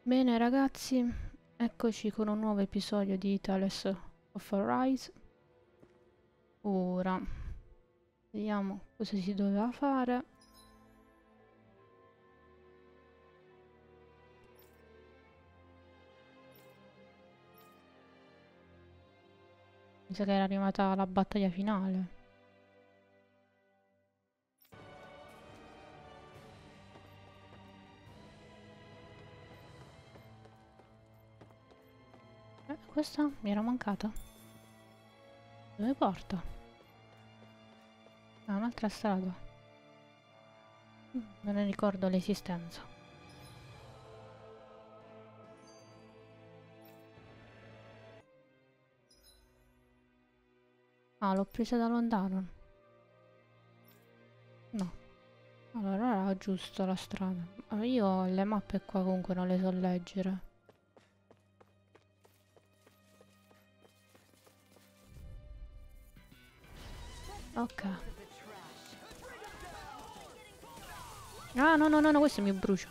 Bene ragazzi, eccoci con un nuovo episodio di Tales of Arise. Ora, vediamo cosa si doveva fare. Mi sa che era arrivata la battaglia finale. Questa mi era mancata. Dove porta? Ah, un'altra strada. Non ne ricordo l'esistenza. Ah, l'ho presa da lontano. No. Allora era giusta la strada. Allora, io le mappe qua comunque non le so leggere. Ok. Ah, no, no, no, no, questo mi brucia.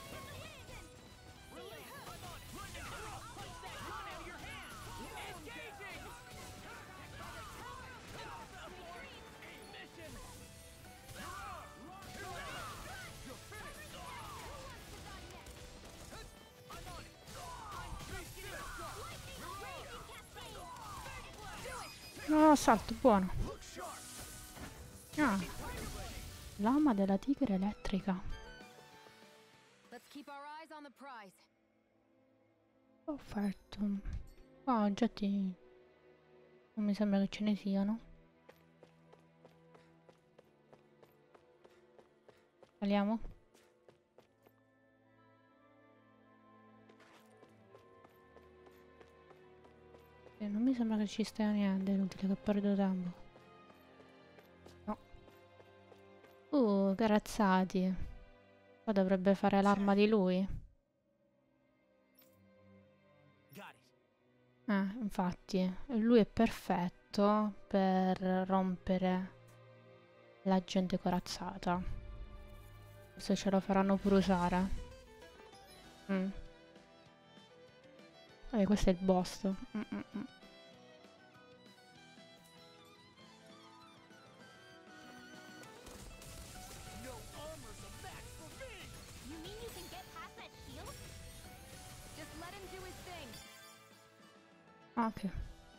No, assalto, buono. Ah, lama della tigre elettrica. Offerto. Qua oggetti non mi sembra che ce ne siano. Saliamo? Non mi sembra che ci stia niente, è inutile che perdo tempo. No. Carazzati. Qua dovrebbe fare l'arma di lui. Infatti, lui è perfetto per rompere la gente corazzata. Se ce lo faranno pure usare. Questo è il boss. Ok.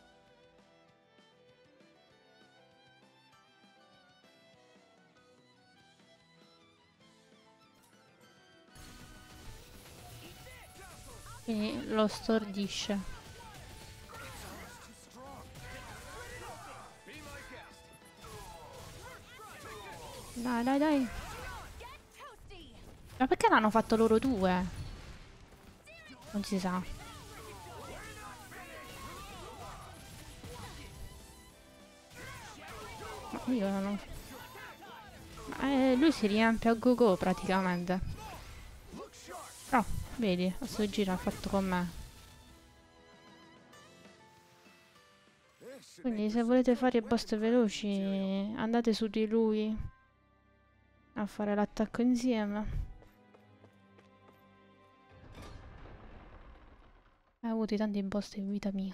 Quindi lo stordisce. Dai, dai, dai. Ma perché l'hanno fatto loro due? Non si sa. Ma io non... lui si riempie a go-go praticamente. Però, vedi, a sto giro ha fatto con me. Quindi se volete fare i boss veloci, andate su di lui a fare l'attacco insieme. Hai avuto tanti boss in vita mia.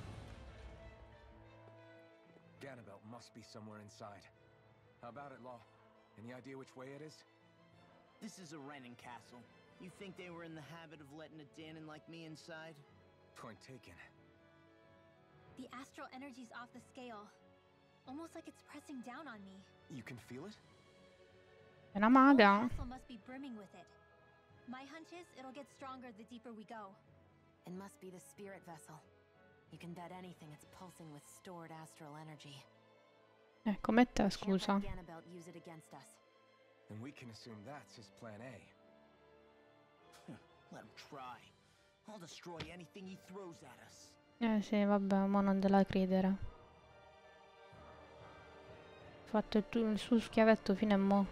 Ganabelt must be somewhere inside. How about it, Law? Any idea which way it is? This is a Renin castle. You think they were in the habit of letting a Danon like me inside? Point taken. The astral energy's off the scale. Almost like it's pressing down on me. You can feel it? È una The whole maga? castle must be brimming with it. My hunch is it'll get stronger the deeper we go. It must be the spirit vessel. You can bet anything it's pulsing with stored astral energy. Come te, Can't scusa. let Ganabelt use it against us. Then we can assume that's his plan A. Let him try. I'll destroy anything he throws at us. Sì, vabbè, ma non te la credere. Ha fatto il suo schiavetto fino a mo'.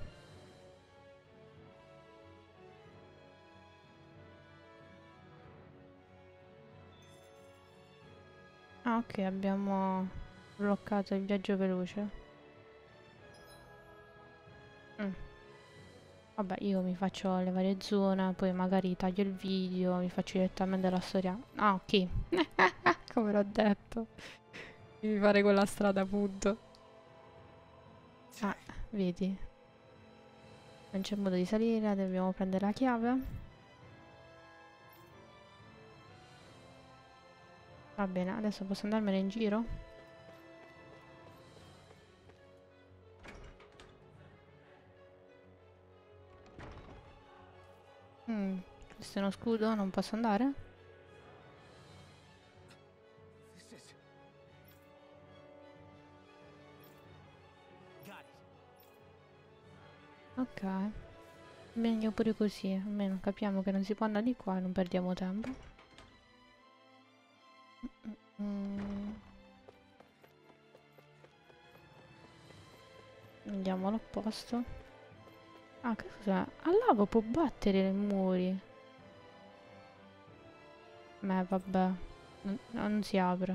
Ah, ok, abbiamo bloccato il viaggio veloce. Vabbè, io mi faccio le varie zone, poi magari taglio il video, mi faccio direttamente la storia. Ah, ok. Come l'ho detto. Devi fare quella strada, appunto. Ah, vedi. Non c'è modo di salire, dobbiamo prendere la chiave. Va bene, adesso posso andarmene in giro? Questo è uno scudo, non posso andare? This is... Got it. Ok. Meglio pure così, almeno capiamo che non si può andare di qua e non perdiamo tempo. Andiamo all'opposto. Ah, che cos'è? Ah, lava può battere i muri. Beh, vabbè. Non si apre.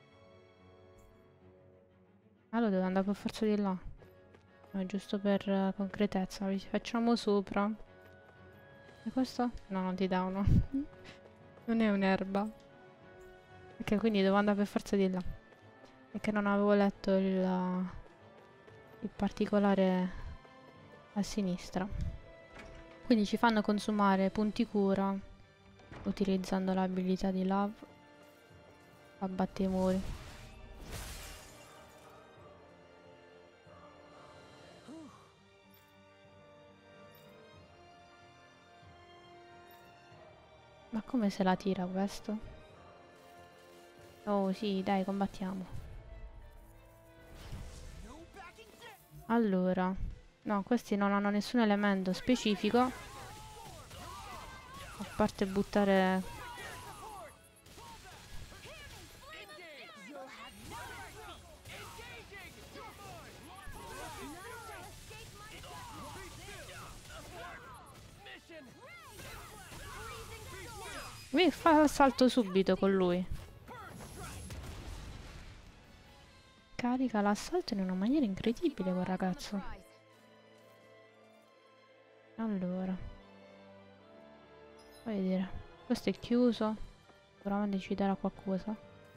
Allora devo andare per forza di là. No, giusto per concretezza. Ci facciamo sopra. E questo? No, non ti dà uno. Non è un'erba. Ok, quindi devo andare per forza di là. Perché non avevo letto il particolare a sinistra. Quindi ci fanno consumare punti cura utilizzando l'abilità di Love. Abbatte i muri. Ma come se la tira questo? Oh sì, dai, combattiamo. Allora, no, questi non hanno nessun elemento specifico. A parte buttare... Mi fa l'assalto subito con lui. Carica l'assalto in una maniera incredibile quel ragazzo. Allora, voglio dire, questo è chiuso. Sicuramente ci darà qualcosa.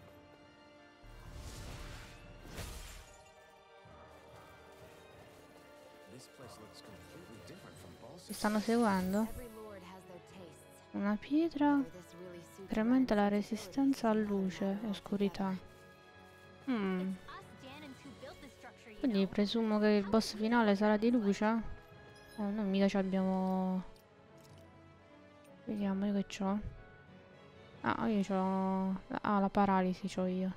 Mi stanno seguendo? Una pietra incrementa la resistenza a luce e oscurità. Quindi presumo che il boss finale sarà di luce? Noi mica ci abbiamo... Vediamo io che c'ho. Ah, io c'ho... Ah, la paralisi c'ho io.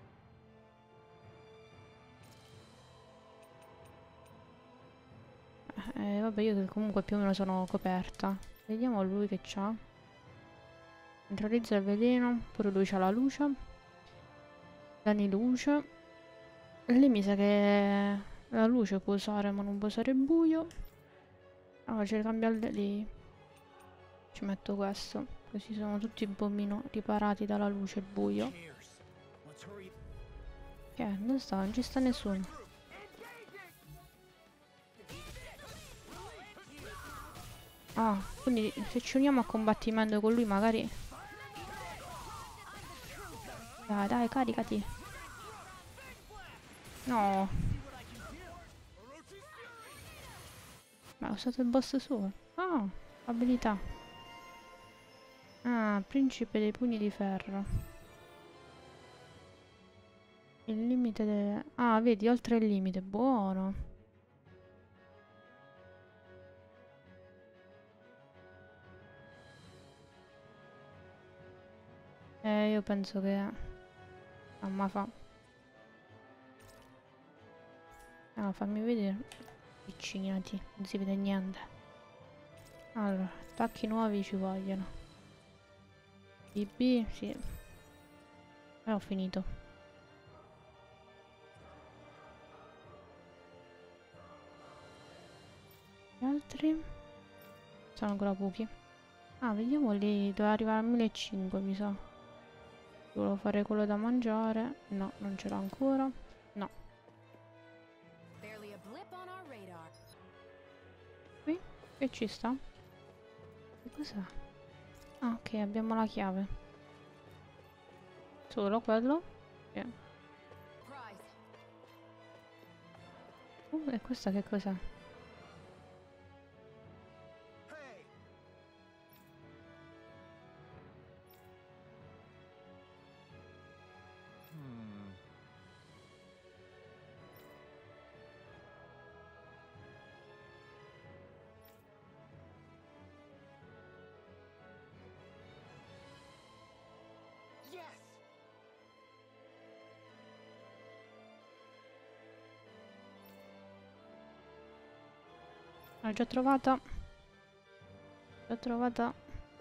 Vabbè, io che comunque più o meno sono coperta. Vediamo lui che c'ha. Neutralizza il veleno, pure lui c'ha la luce. Danni luce. Lei mi sa che la luce può usare, ma non può usare il buio. Allora c'è da cambiare lì. Ci metto questo, così sono tutti un po' meno riparati dalla luce e il buio. Dove sta? Non ci sta nessuno. Ah, quindi se ci uniamo a combattimento con lui magari... Dai, dai, caricati. No. Ma ho usato il boss suo. Ah, abilità. Ah, principe dei pugni di ferro. Il limite delle... Ah, vedi, oltre il limite. Buono. Io penso che... Mamma fa. Ah, fammi vedere. Avvicinati, non si vede niente. Allora, attacchi nuovi ci vogliono. BB, sì. Ho finito. Gli altri? Sono ancora pochi. Ah, vediamo lì, dove arrivare a 1500 mi sa. Volevo fare quello da mangiare. No, non ce l'ho ancora. No. Qui? Che ci sta? Che cos'è? Ah, ok, abbiamo la chiave. Solo quello? Sì. E questa che cos'è? Hey! Yes! L'ho già trovata. L'ho trovata.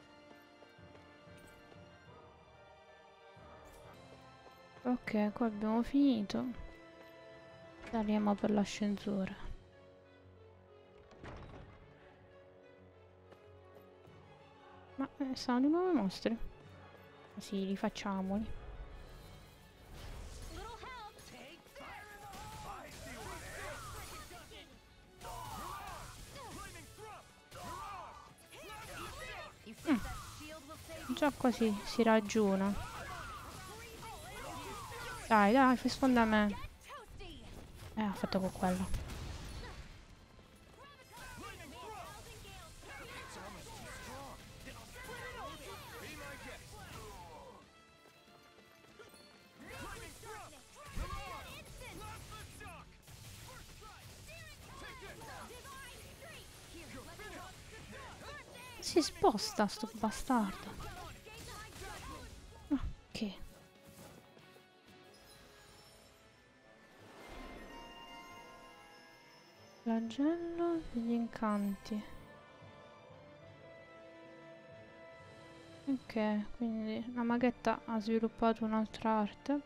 Ok, qua abbiamo finito. Saliamo per l'ascensore. Ma sono di nuovo i mostri. Sì, rifacciamoli. Little help! You think that shield will save you? Già quasi si ragiona. Dai, dai, fai sfonda a me. Ho fatto con quello. Si sposta sto bastardo. Ok. Flagello degli incanti. Ok, quindi la maghetta ha sviluppato un'altra arte.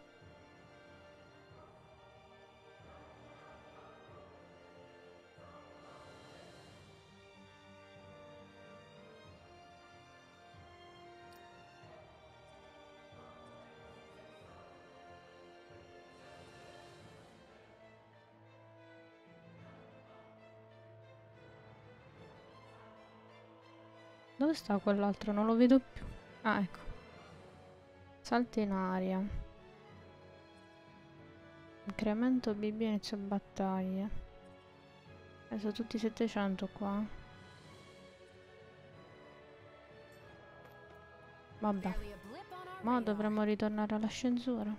Dove sta quell'altro? Non lo vedo più. Ah, ecco. Salta in aria. Incremento BB inizio battaglia. Sono tutti 700 qua. Vabbè. Ma dovremmo ritornare all'ascensore.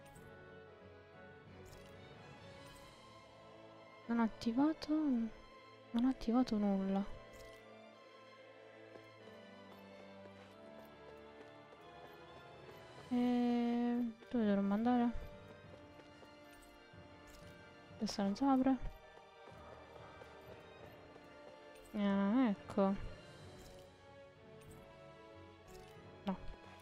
Non ho attivato... Non ho attivato nulla. Dove dovremmo andare? Questa non si apre. Ah, ecco. No.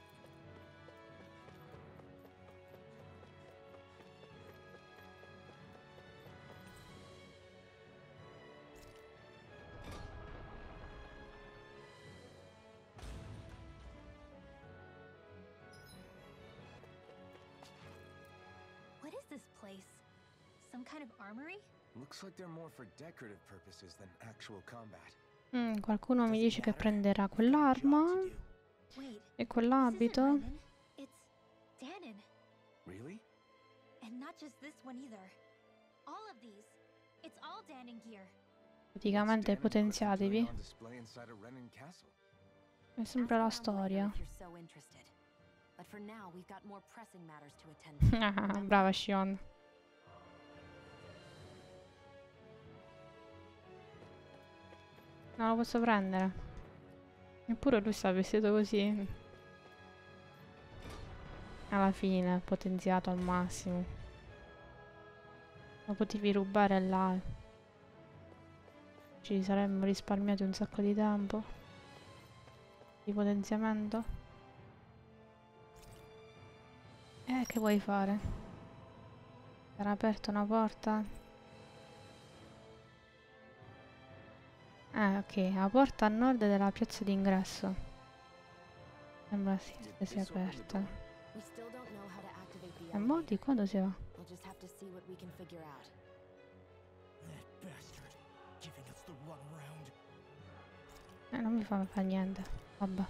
What is this place? Some kind of armory? Looks like they're more for decorative purposes than actual combat. Qualcuno mi dice che prenderà quell'arma Wait, e this isn't quell'abito. Renan. It's Danon. Really? And not just this one either. All of these. It's all Danon gear. Praticamente What's Danon equipment doing potenziatevi. on display inside a Renan castle? È sempre la storia. But for now, we've got more pressing matters to attend to. Brava Shion. Non lo posso prendere. Eppure lui sta vestito così. Alla fine, potenziato al massimo. Lo potevi rubare là. Ci saremmo risparmiati un sacco di tempo. Di potenziamento. Che vuoi fare? Era aperta una porta? Ok, la porta a nord della piazza d'ingresso. Sembra sì, che sia aperta. We still don't know how to activate the E mo di quando si va? We'll just have to see what we can figure out. That bastard, giving us the runaround. Non mi fa fare niente. Vabbè.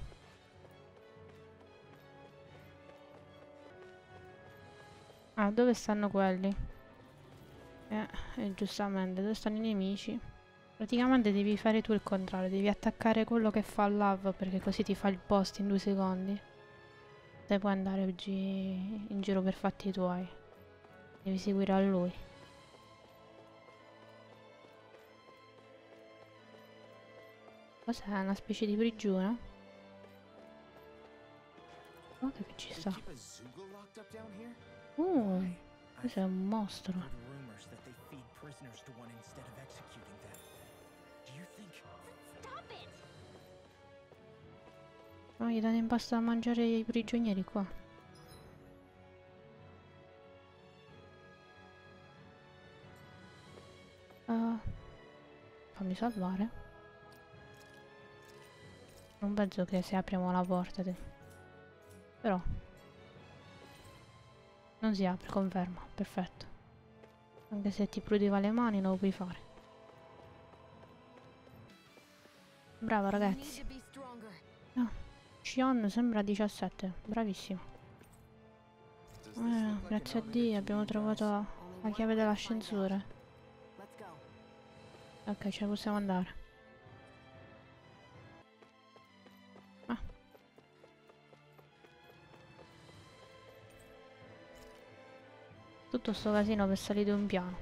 Ah, dove stanno quelli? Giustamente, dove stanno i nemici? Praticamente devi fare tu il contrario, devi attaccare quello che fa lava perché così ti fa il post in 2 secondi. Te puoi andare oggi in giro per fatti tuoi. Devi seguire a lui. Cos'è? Una specie di prigione? Guarda che ci sta. Keep a Zoogle locked up down here? Questo è un mostro. Heard rumors that they feed prisoners to one instead of executing them. Do you think... Stop it! No, gli danno in pasto da mangiare i prigionieri qua. Fammi salvare. Non penso che se apriamo la porta. Però. Non si apre, conferma. Perfetto. Anche se ti prudeva le mani lo puoi fare. Brava ragazzi. Xion sembra 17. Bravissimo. Grazie a Dio abbiamo trovato la chiave dell'ascensore. Ok, ce ne possiamo andare. Tutto sto casino per salire un piano.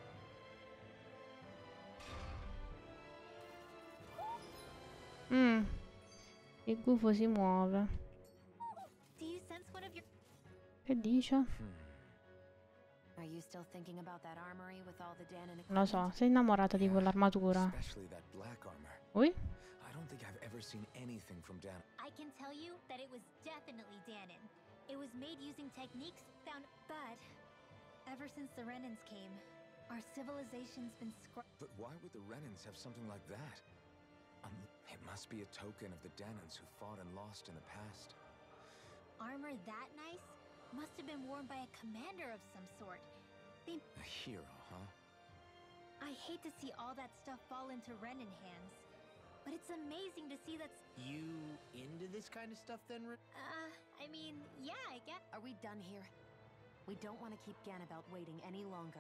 Il gufo si muove. Do you sense one of your... Che dice? Are you still thinking about that armory with all the Danon Non lo so, equipment? sei innamorata di quell'armatura. Especially that black armor. Ui? I don't think I've ever seen anything from Dan. I can tell you that it was definitely Danon. It was made using techniques found... But... Ever since the Renans came, our civilization's been But why would the Renans have something like that? It must be a token of the Danons who fought and lost in the past. Armor that nice? Must have been worn by a commander of some sort. They... A hero, huh? I hate to see all that stuff fall into Renan hands. But it's amazing to see that's... You into this kind of stuff then, I mean, yeah, I guess... Are we done here? We don't want to keep Ganabelt waiting any longer.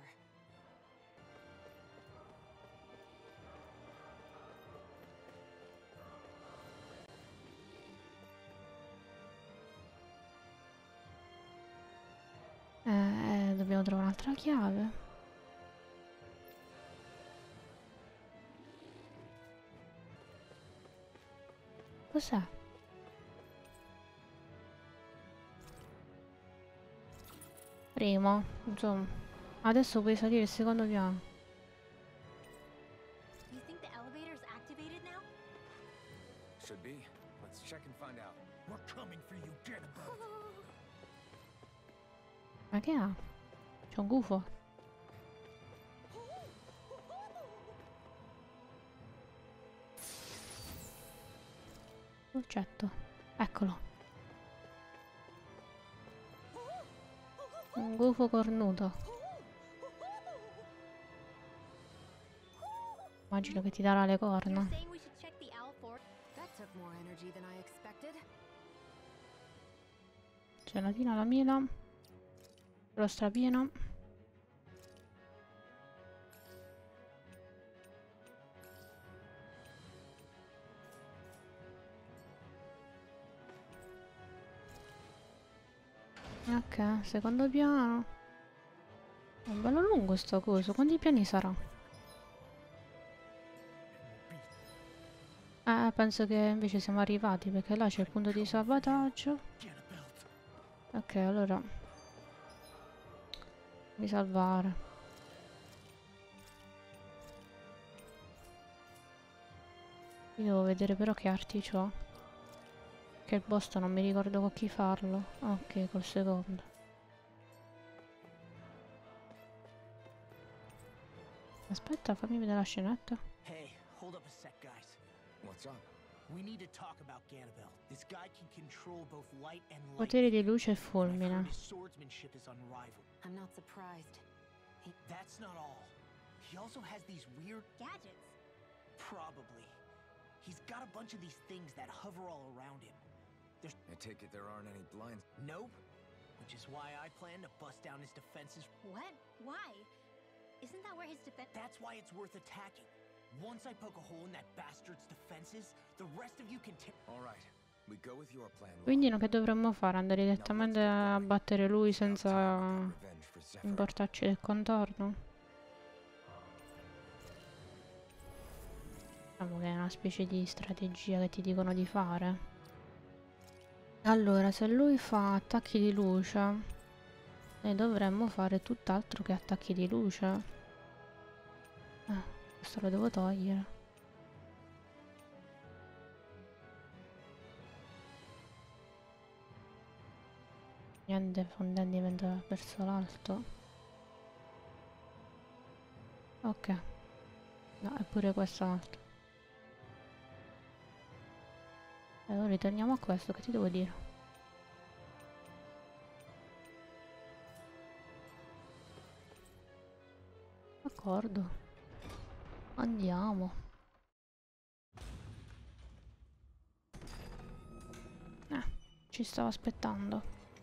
Dobbiamo trovare un'altra chiave. Cos'è? Primo, insomma. Adesso puoi salire il secondo piano. You think the elevator's activated now? Should be. Let's check and find out. We're coming for you, Ganabelt. Ma che ha? C'è un gufo? Oggetto. Eccolo. Un gufo cornuto. Immagino che ti darà le corna. You're saying we should check the owl fort? That took more energy than I expected. Gelatina alla mela. Lo strapieno. Ok, secondo piano. È bello lungo sto coso. Quanti piani sarà? Penso che invece siamo arrivati perché là c'è il punto di salvataggio. Ok, allora mi salvare. Io devo vedere però che arti c'ho. Che il boss non mi ricordo con chi farlo. Ok, col secondo. Aspetta, fammi vedere la scenetta. Hey, hold up a sec, guys. What's up? We need to talk about Ganabelt. This guy can control both light and light. Poteri di luce e I've heard fulmine. his swordsmanship is unrivaled. I'm not surprised. That's not all. He also has these weird Gadgets. probably. He's got a bunch of these things that hover all around him. I take it there aren't any blinds. Nope. Which is why I plan to bust down his defenses. What? Why? Isn't that where his defense? That's why it's worth attacking. Once I poke a hole in that bastard's defenses, the rest of you can All right, we go with your plan. Quindi che dovremmo fare? Andare direttamente a battere lui senza Revenge for Zephyr. importarci del contorno? Diciamo che è una specie di strategia che ti dicono di fare. Allora, se lui fa attacchi di luce, noi dovremmo fare tutt'altro che attacchi di luce. Questo lo devo togliere. Niente fondamento verso l'alto. Ok. No, eppure quest'altro. Allora ritorniamo a questo, che ti devo dire? D'accordo. Andiamo. Ci stavo aspettando.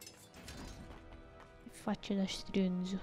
Che faccio da stronzo.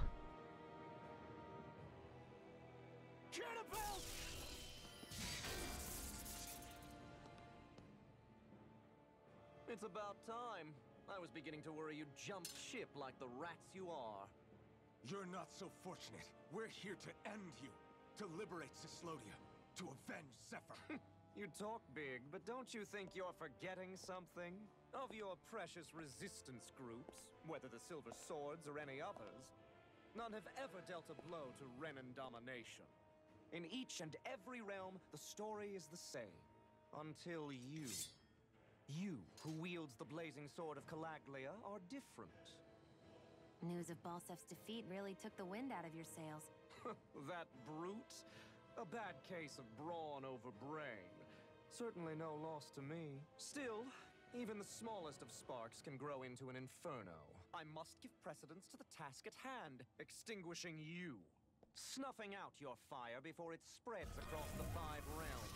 It's about time. I was beginning to worry you'd jumped ship like the rats you are. You're not so fortunate. We're here to end you, to liberate Cyslodia, to avenge Zephyr. You talk big, but don't you think you're forgetting something? Of your precious resistance groups, whether the Silver Swords or any others, none have ever dealt a blow to Renan domination. In each and every realm, the story is the same. Until you. You, who wields the blazing sword of Calaglia, are different. News of Balsef's defeat really took the wind out of your sails. That brute? A bad case of brawn over brain. Certainly no loss to me. Still, even the smallest of sparks can grow into an inferno. I must give precedence to the task at hand, extinguishing you. Snuffing out your fire before it spreads across the 5 realms.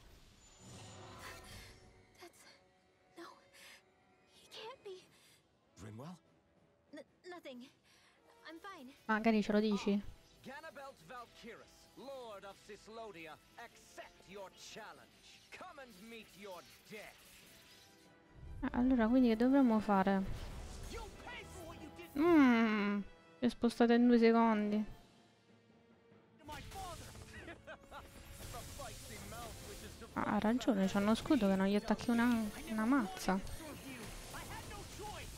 No. He can't be. Rinwell? Nothing. I'm fine. Magari ce lo dici? Ganabelt Valkyrus, Lord of Cyslodia, accept your challenge. Come and meet your death. Allora, quindi che dovremmo fare? You'll pay for what you did Si è spostata in 2 secondi. to my father. The feisty mouth wishes to Ha ragione, c'ha uno scudo che non gli attacchi una mazza. I had no choice.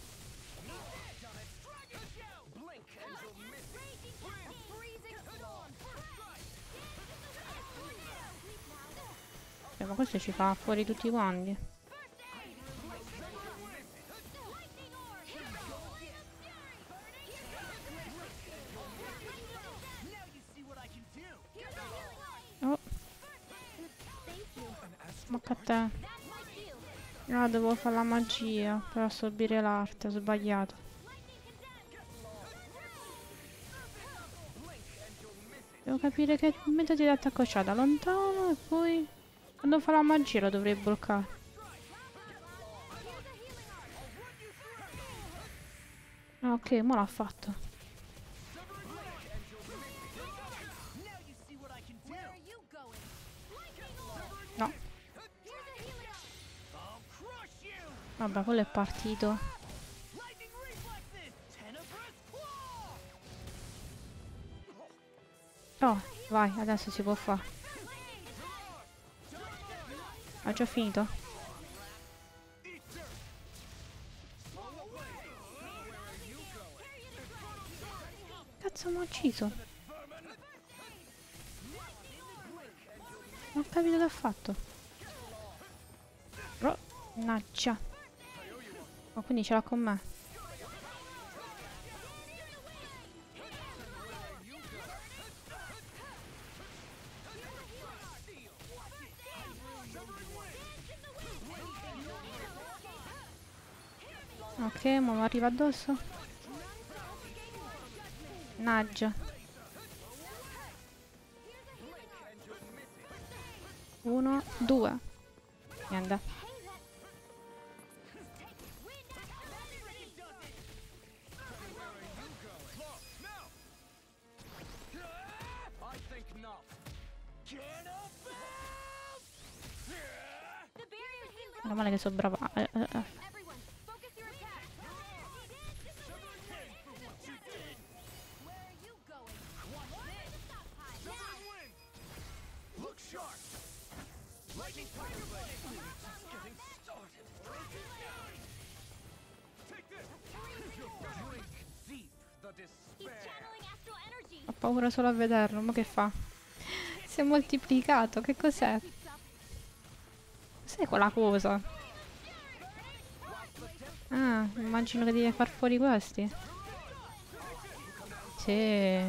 blink and you'll miss it. Ma questo ci fa fuori tutti quanti. Oh. Manca a te. No, devo fare la magia per assorbire l'arte, ho sbagliato. Devo capire che metodo di attacco c'ha da lontano e poi quando fa la magia lo dovrei bloccare. Ok, mo l'ha fatto. No. Vabbè, quello è partito. Oh, vai, adesso si può fare. Ha già finito? Cazzo, mi ha ucciso. Non ho capito che ha fatto. Oh, mannaggia. Oh, quindi ce l'ha con me. Ok, mo mi arriva addosso. Mannaggia. 1, 2. Niente. I think not. Meno male che sono brava. Everyone, focus your attack. Where are you going? Look sharp. Lightning Tiger Blade. Just getting started. Take this. Drink deep the He's despair. channeling astral energy. Ho paura solo a vederlo, ma che fa? Si è moltiplicato, che cos'è? Cos'è quella cosa? Ah, immagino che devi far fuori questi. Sì.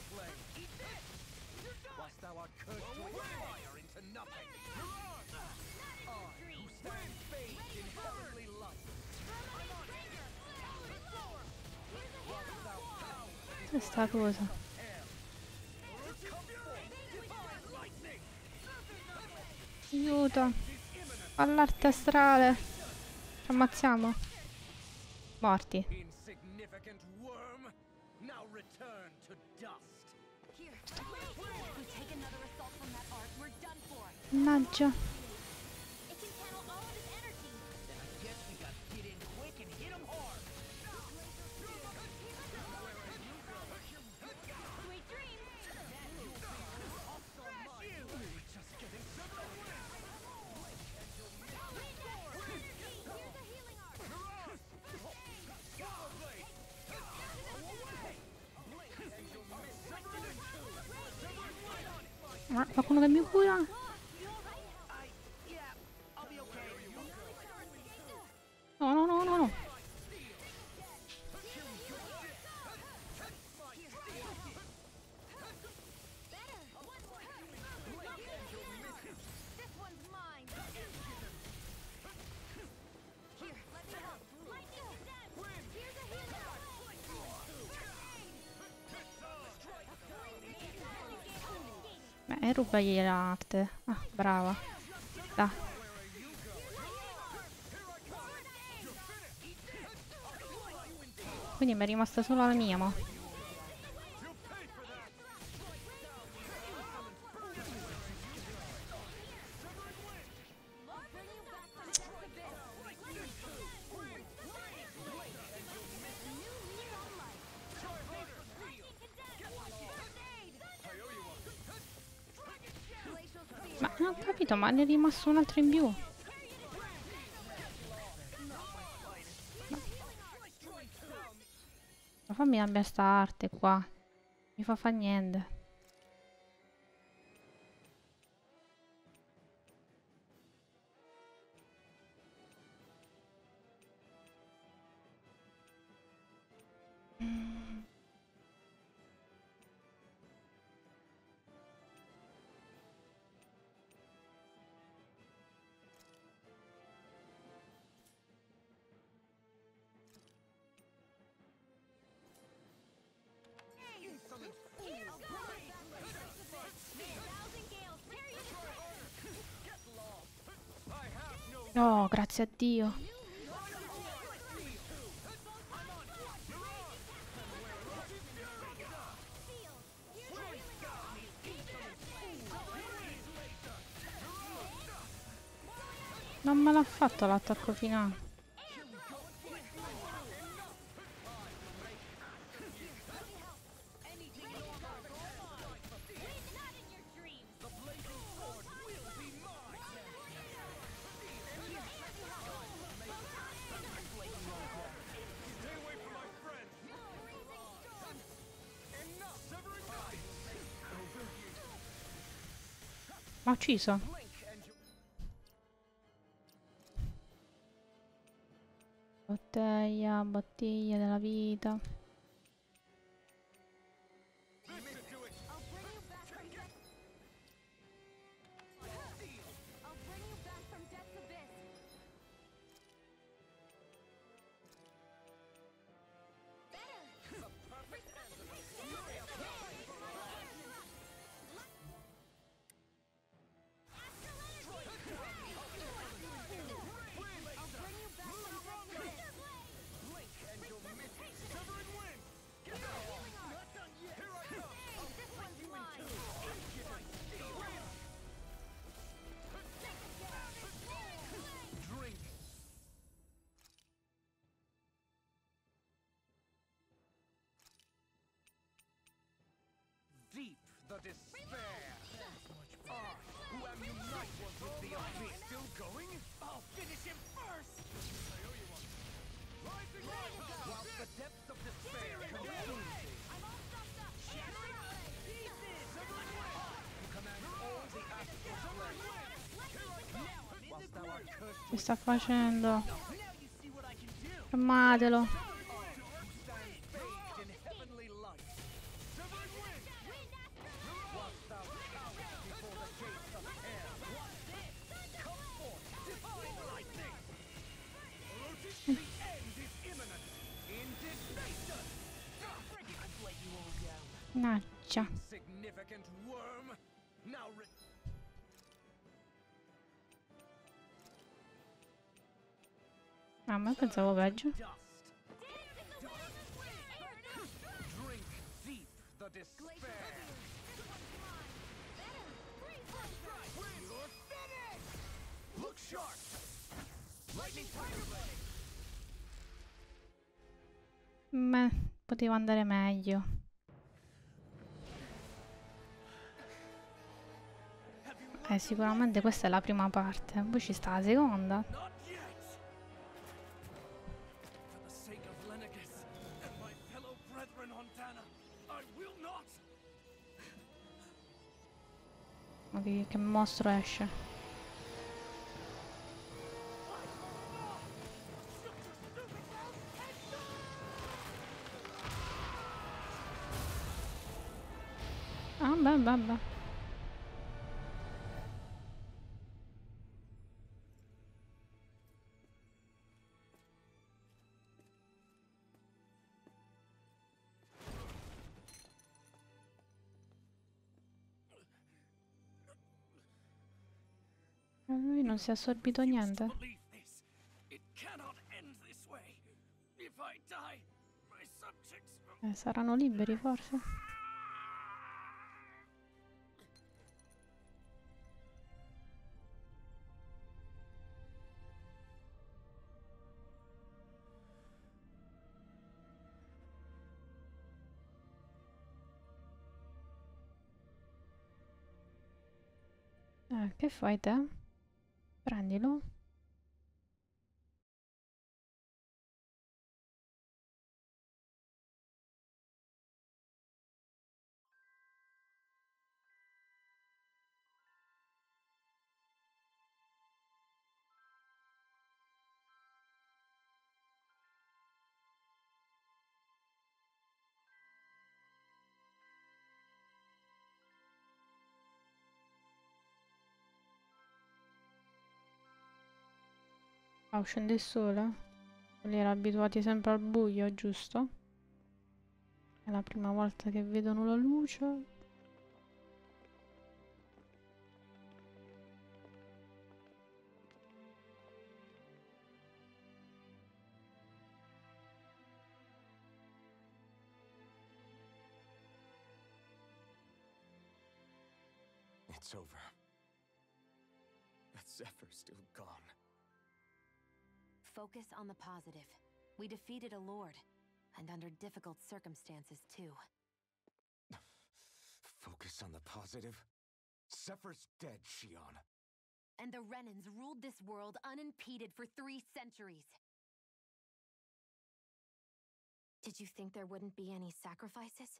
Whilst thou art cursed to expire into nothing. I, who stand bathed in heavenly light. Cos'è sta cosa? Aiuto. All'arte astrale. Ci ammazziamo. Morti. Insignificant worm. Now return to dust. Here. If we take another assault from that arc, we're done for. Mannaggia. It can channel all of his energy. Then I guess we gotta get in quick and hit him hard. Sweet dreams. Just getting Here's a healing arc. Qualcuno che mi cura? No, no, no, no, no. This one's mine. Here, let me help. Lightning condensed. Here's a healing Beh, rubagli l'arte. Ah, brava. Da. Quindi mi è rimasta solo la mia, mo. Ma non ho capito, ma ne è rimasto un altro in più. Ma fammi cambiare sta arte qua. Mi fa niente. Oh, grazie a Dio. Non me l'ha fatto l'attacco finale. Ma ha ucciso? Bottiglia, bottiglia della vita. despair! Who am united with the abyss? Still going? I'll finish him first! I owe you one. Rising while the depths of despair consume thee. Shattering pieces! To command all the astral planes. Whilst thou art cursed Che sta facendo? Now you see what I can do. Fermatelo. to bathed in heavenly light. Severing wind! Whilst thou cowerest before the gates of hell. Come forth, divine lightning! The end is imminent! Indignation! I've let you all down. Naccia. Insignificant worm! Now Ah, ma pensavo peggio. dust! Drink deep the despair! You're finished! Look sharp! Lightning fire blade! Poteva andare meglio. Sicuramente questa è la prima parte. Poi ci sta la seconda. Not yet! For the sake of Lenegis and my fellow brethren on Dana, I will not! Ma che mostro esce? Ah, beh. Lui non si è assorbito niente. Believe this. It cannot end this way. If I die, my subjects will... Saranno liberi forse? Che fai te? Prendilo. Ah, scende il sole? Quelli erano abituati sempre al buio, giusto? È la prima volta che vedono la luce. It's over. That Zephyr's still gone. Focus on the positive. We defeated a lord, and under difficult circumstances too. Focus on the positive? Zephyr's dead, Shion. And the Renans ruled this world unimpeded for 3 centuries. Did you think there wouldn't be any sacrifices?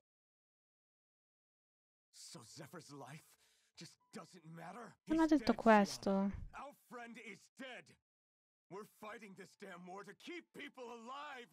So Zephyr's life just doesn't matter? Non ha He's detto dead, questo. Shion. Our friend is dead. We're fighting this damn war to keep people alive.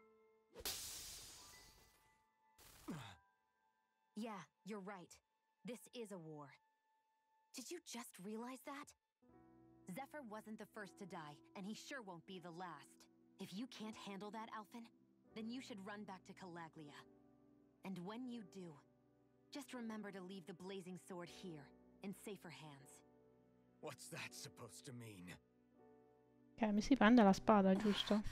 Yeah, you're right. This is a war. Did you just realize that? Zephyr wasn't the first to die, and he sure won't be the last. If you can't handle that, Alphen, then you should run back to Calaglia. And when you do, just remember to leave the blazing sword here, in safer hands. What's that supposed to mean? Mi si prende la spada, giusto?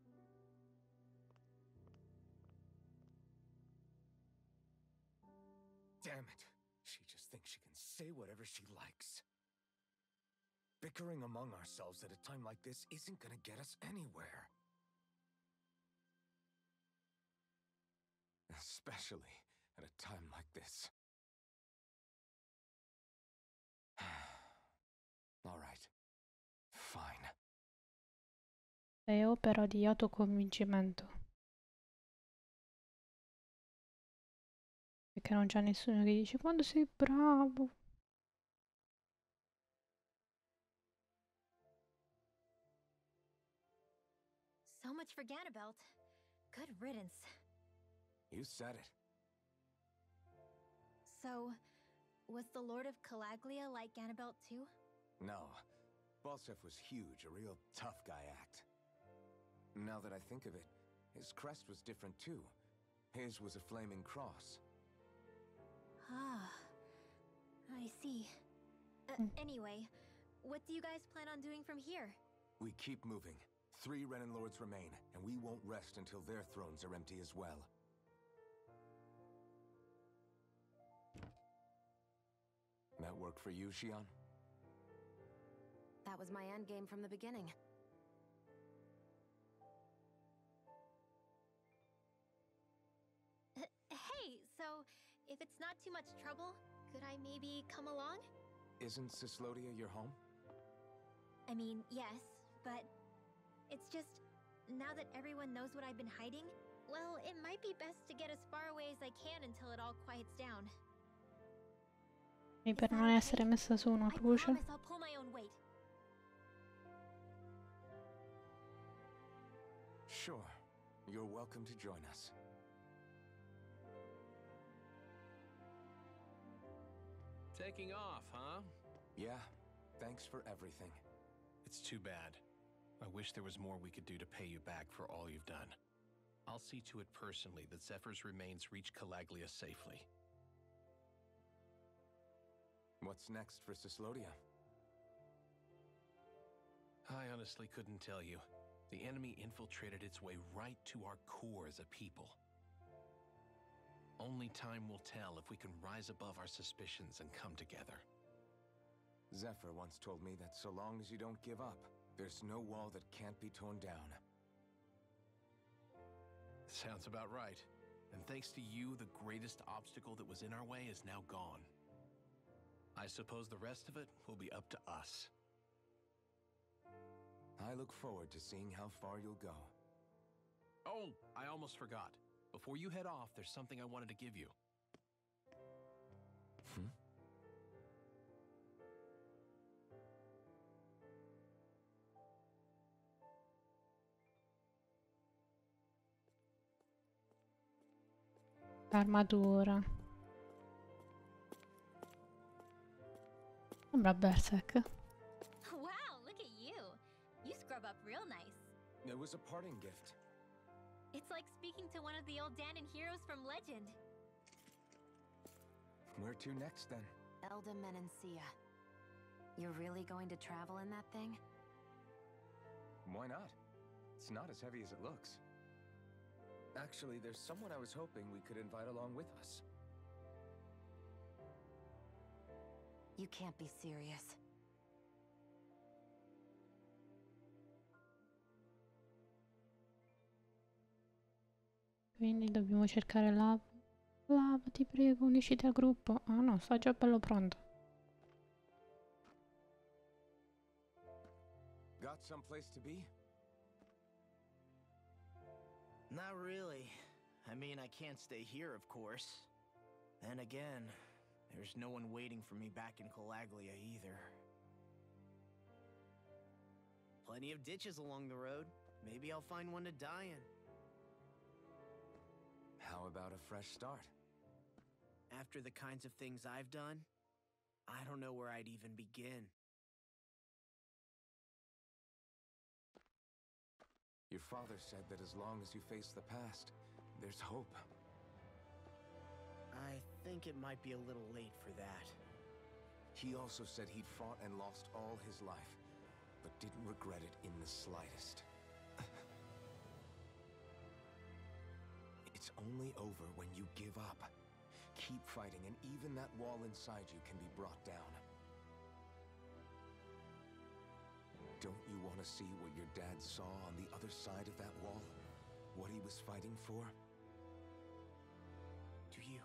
Damn it. She just thinks she can say whatever she likes. Bickering among ourselves at a time like this isn't gonna get us anywhere. Especially at a time like this. È opera di autoconvincimento. Perché non c'è nessuno che dice quando sei bravo. So much for Ganabelt. Good riddance. You said it. So, was the Lord of Calaglia like Ganabelt too? No. Balsef was huge, a real tough guy act. Now that I think of it, his crest was different too. His was a flaming cross. Ah, I see. Anyway, what do you guys plan on doing from here? We keep moving. 3 Renin Lords remain, and we won't rest until their thrones are empty as well. That work for you, Xion? That was my endgame from the beginning. Hey, so if it's not too much trouble, could I maybe come along? Isn't Cyslodia your home? I mean, yes, but it's just, now that everyone knows what I've been hiding, well, it might be best to get as far away as I can until it all quiets down. E per non essere messa su una I croce. promise I'll pull my own weight. Sure. You're welcome to join us. Taking off, huh? Yeah. Thanks for everything. It's too bad. I wish there was more we could do to pay you back for all you've done. I'll see to it personally that Zephyr's remains reach Calaglia safely. What's next for Cyslodia? I honestly couldn't tell you. The enemy infiltrated its way right to our core as a people. Only time will tell if we can rise above our suspicions and come together. Zephyr once told me that so long as you don't give up, there's no wall that can't be torn down. Sounds about right. And thanks to you, the greatest obstacle that was in our way is now gone. I suppose the rest of it will be up to us. I look forward to seeing how far you'll go. Oh, I almost forgot. Before you head off, there's something I wanted to give you. L'armatura. Sembra Berserk. Wow, look at you. You scrub up real nice. It was a parting gift. It's like speaking to one of the old Danon heroes from legend. Where to next, then? Elda Menencia. You're really going to travel in that thing? Why not? It's not as heavy as it looks. Actually, there's someone I was hoping we could invite along with us. You can't be serious. Quindi dobbiamo cercare Lava. Lava, ti prego, unisciti al gruppo. Ah no, sta già bello pronto. Got someplace to be? Not really. I mean, I can't stay here, of course. Then again, there's no one waiting for me back in Calaglia either. Plenty of ditches along the road. Maybe I'll find one to die in. How about a fresh start? After the kinds of things I've done, I don't know where I'd even begin. Your father said that as long as you face the past, there's hope. I think it might be a little late for that. He also said he'd fought and lost all his life, but didn't regret it in the slightest. It's only over when you give up. Keep fighting, and even that wall inside you can be brought down. Don't you want to see what your dad saw on the other side of that wall? What he was fighting for? Do you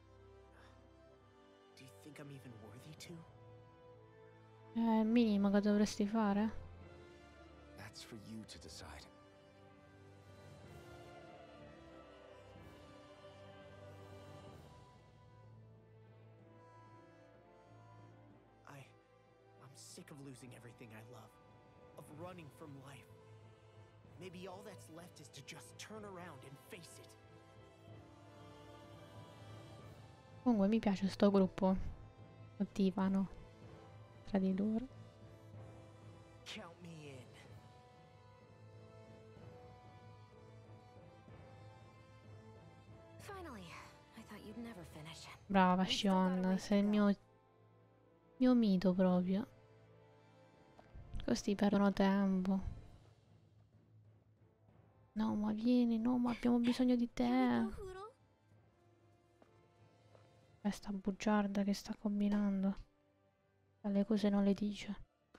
think I'm even worthy to? È il minimo che dovresti fare. That That's for you to decide. I'm sick of losing everything I love, of running from life. Maybe all that's left is to just turn around and face it. Comunque mi piace sto gruppo. Motivano tra di loro. Count me in. Finally, I thought you'd never finish. Brava Shion, sei il mio mito proprio. Questi perdono tempo. No, ma vieni, no, ma abbiamo bisogno di te. Questa bugiarda che sta combinando. Le cose non le dice.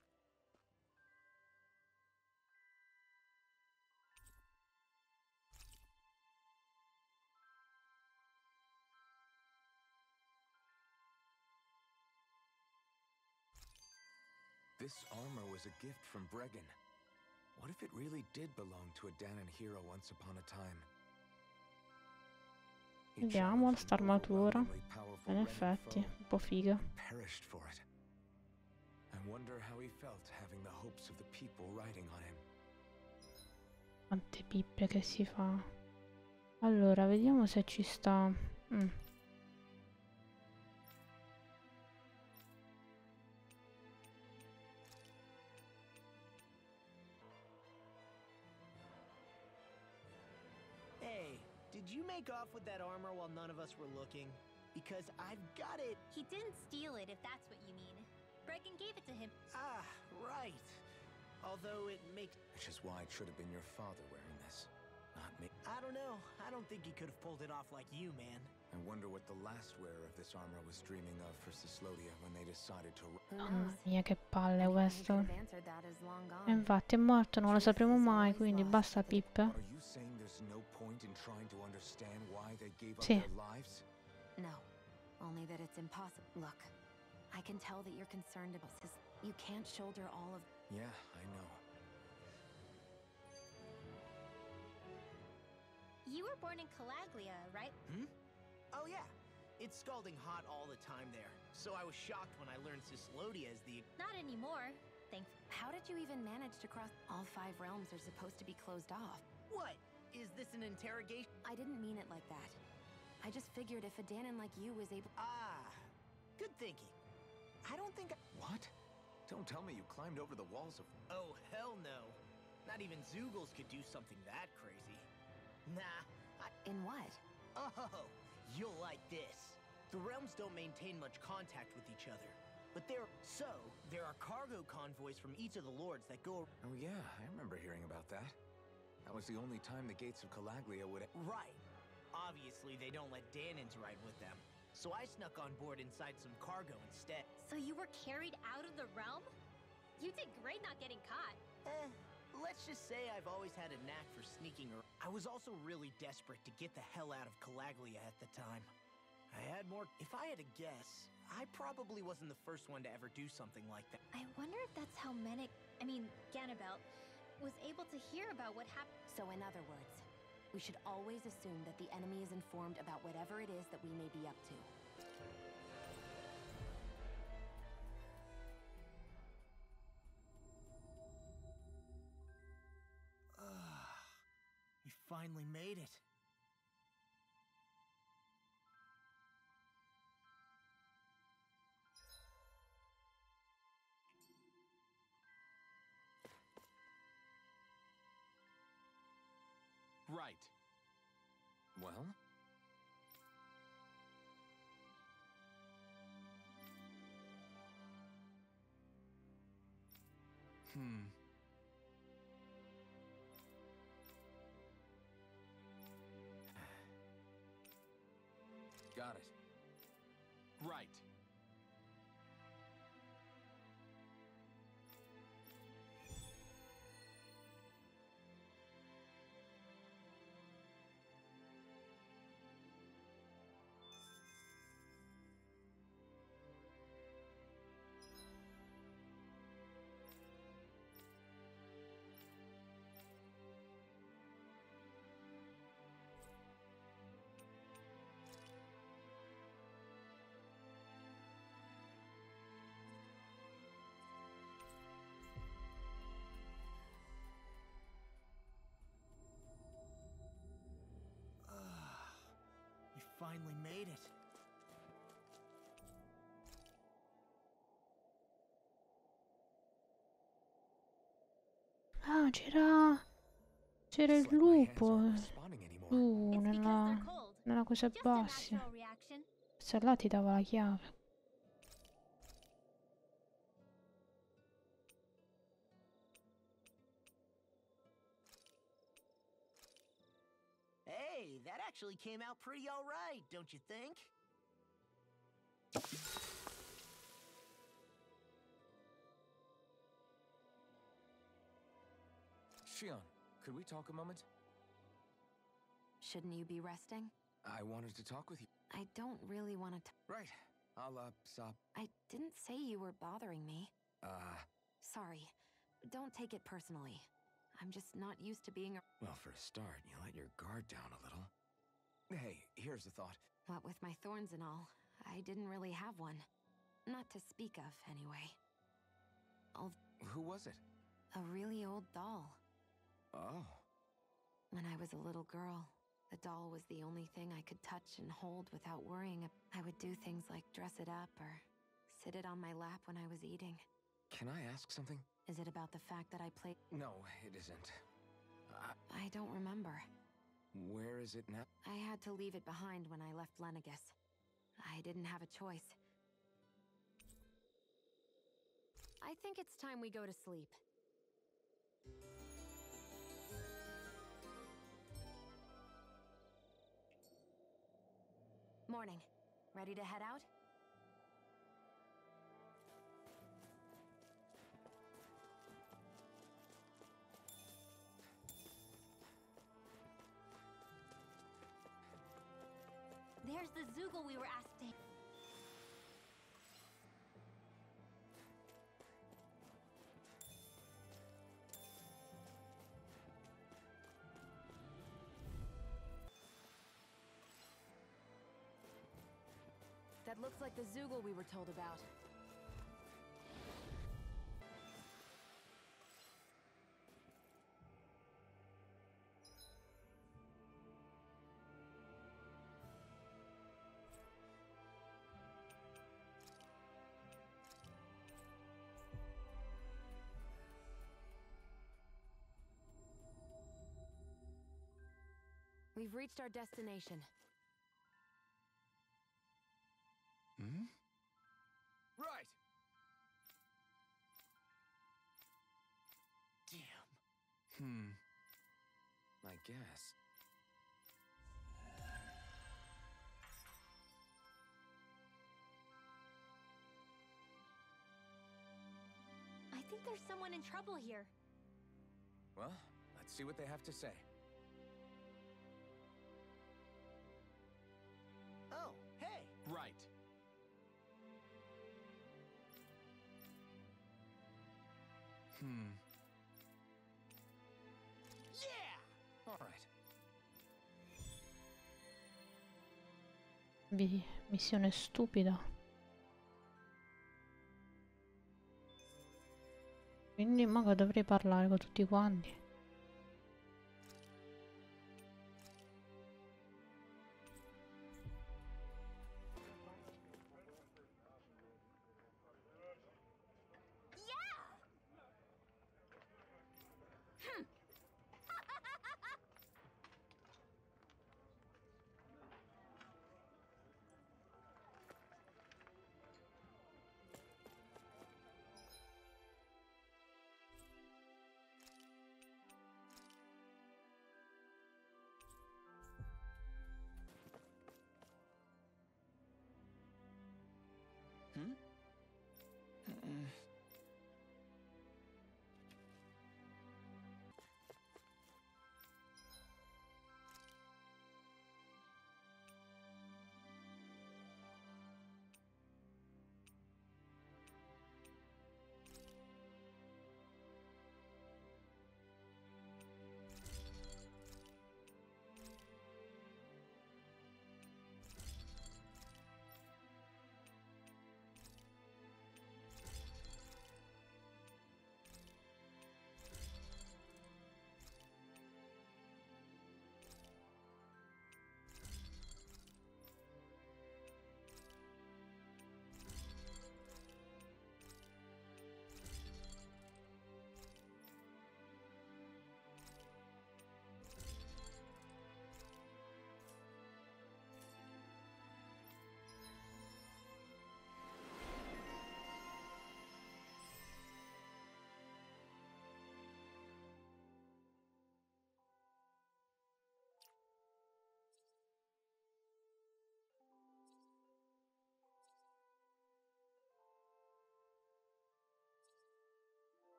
This armor was a gift from Bregan. What if it really did belong to a Dahnan hero once upon a time? He Vediamo challenged sta an armatura. overwhelmingly powerful In Renan effetti, foe un po' figa. and perished for it. I wonder how he felt having the hopes of the people riding on him. Quante pippe che si fa. Allora, vediamo se ci sta. Hey, did you make off with that armor while none of us were looking? Because I've got it. He didn't steal it, if that's what you mean. Bregan gave it to him. Ah, right. Although it makes... Which is why it should have been your father wearing this, not me. I don't know. I don't think he could have pulled it off like you, man. I wonder what the last wearer of this armor was dreaming of for Cyslodia when they decided to... Who Mamma knows? mia, che palle Anyone who questo. could have answered that is long E gone. infatti è morto, non lo sapremo mai, quindi basta pippe. Are you saying there's no point in trying to understand why they gave up Sì. their lives? No, only that it's impossible. Look, I can tell that you're concerned about this. You can't shoulder all of... Yeah, I know. You were born in Calaglia, right? Oh, yeah. It's scalding hot all the time there. So I was shocked when I learned Cyslodia is the... Not anymore, thanks. How did you even manage to cross... All 5 realms are supposed to be closed off. What? Is this an interrogation? I didn't mean it like that. I just figured if a Dahnan like you was able... Ah, good thinking. I don't think I... What? Don't tell me you climbed over the walls of... Oh, hell no. Not even Zoogles could do something that crazy. Nah, In what? Oh, you'll like this. The realms don't maintain much contact with each other. But there are cargo convoys from each of the lords that go... Oh yeah, I remember hearing about that. That was the only time the gates of Calaglia would... Right. Obviously, they don't let Dahnans ride with them. So I snuck on board inside some cargo instead. So you were carried out of the realm? You did great not getting caught. Let's just say I've always had a knack for sneaking around. I was also really desperate to get the hell out of Calaglia at the time. I had more... If I had to guess, I probably wasn't the first one to ever do something like that. I wonder if that's how Ganabelt, was able to hear about what happened. So in other words, we should always assume that the enemy is informed about whatever it is that we may be up to. We finally made it. Right. Well? Got it. Right. finally made it. Ah, c'era il It's like my hands lupo aren't responding anymore. su It's because they're cold. nella cosa Just a bassi. natural reaction. Questa là ti dava la chiave. Hey, that actually came out pretty alright, don't you think? Shion, could we talk a moment? Shouldn't you be resting? I wanted to talk with you. I don't really want to. Right. I'll, stop. I didn't say you were bothering me. Uh, Sorry. Don't take it personally. I'm just not used to being. well, for a start, you let your guard down a little. Hey, here's a thought. What with my thorns and all, I didn't really have one. Not to speak of, anyway. Who was it? A really old doll. Oh. When I was a little girl, the doll was the only thing I could touch and hold without worrying. I would do things like dress it up or sit it on my lap when I was eating. Can I ask something? Is it about the fact that I played? No, it isn't. I don't remember. Where is it now? I had to leave it behind when I left Lenegus. I didn't have a choice. I think it's time we go to sleep. Morning. Ready to head out? There's the Zoogle we were asked to. That looks like the Zoogle we were told about. We've reached our destination. Hmm? Right! Damn. I guess. I think there's someone in trouble here. Well, let's see what they have to say. Oh, hey! Right. Yeah! Alright. Missione stupida. Quindi maga dovrei parlare con tutti quanti.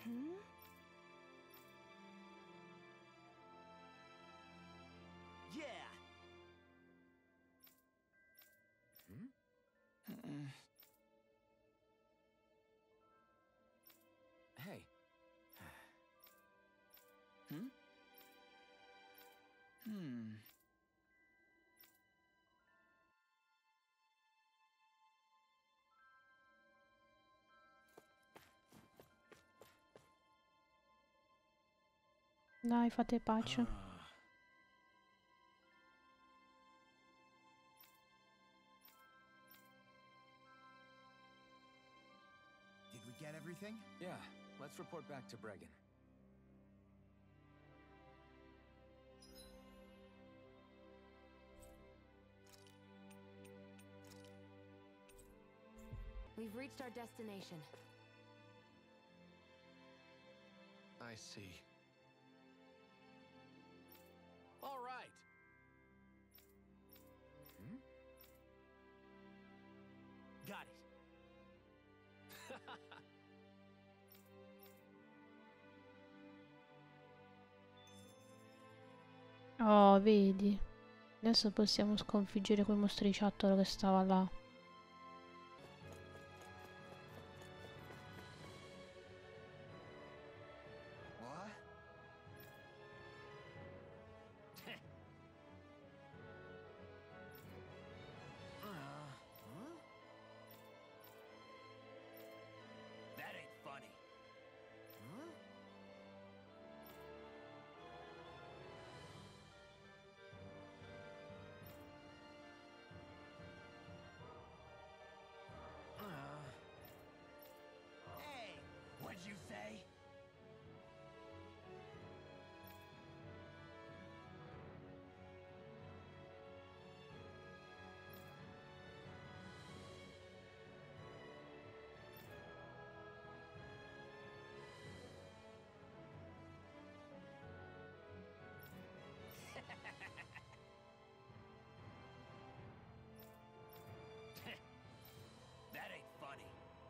Yeah. Hey, Dai, fate pace. Did we get everything? yeah, let's report back to Bregan. We've reached our destination. I see. All right. Got it. Oh, vedi. Adesso possiamo sconfiggere quel mostriciattolo che stava là. What? That ain't funny. Huh? Hey, what'd you say? That ain't funny.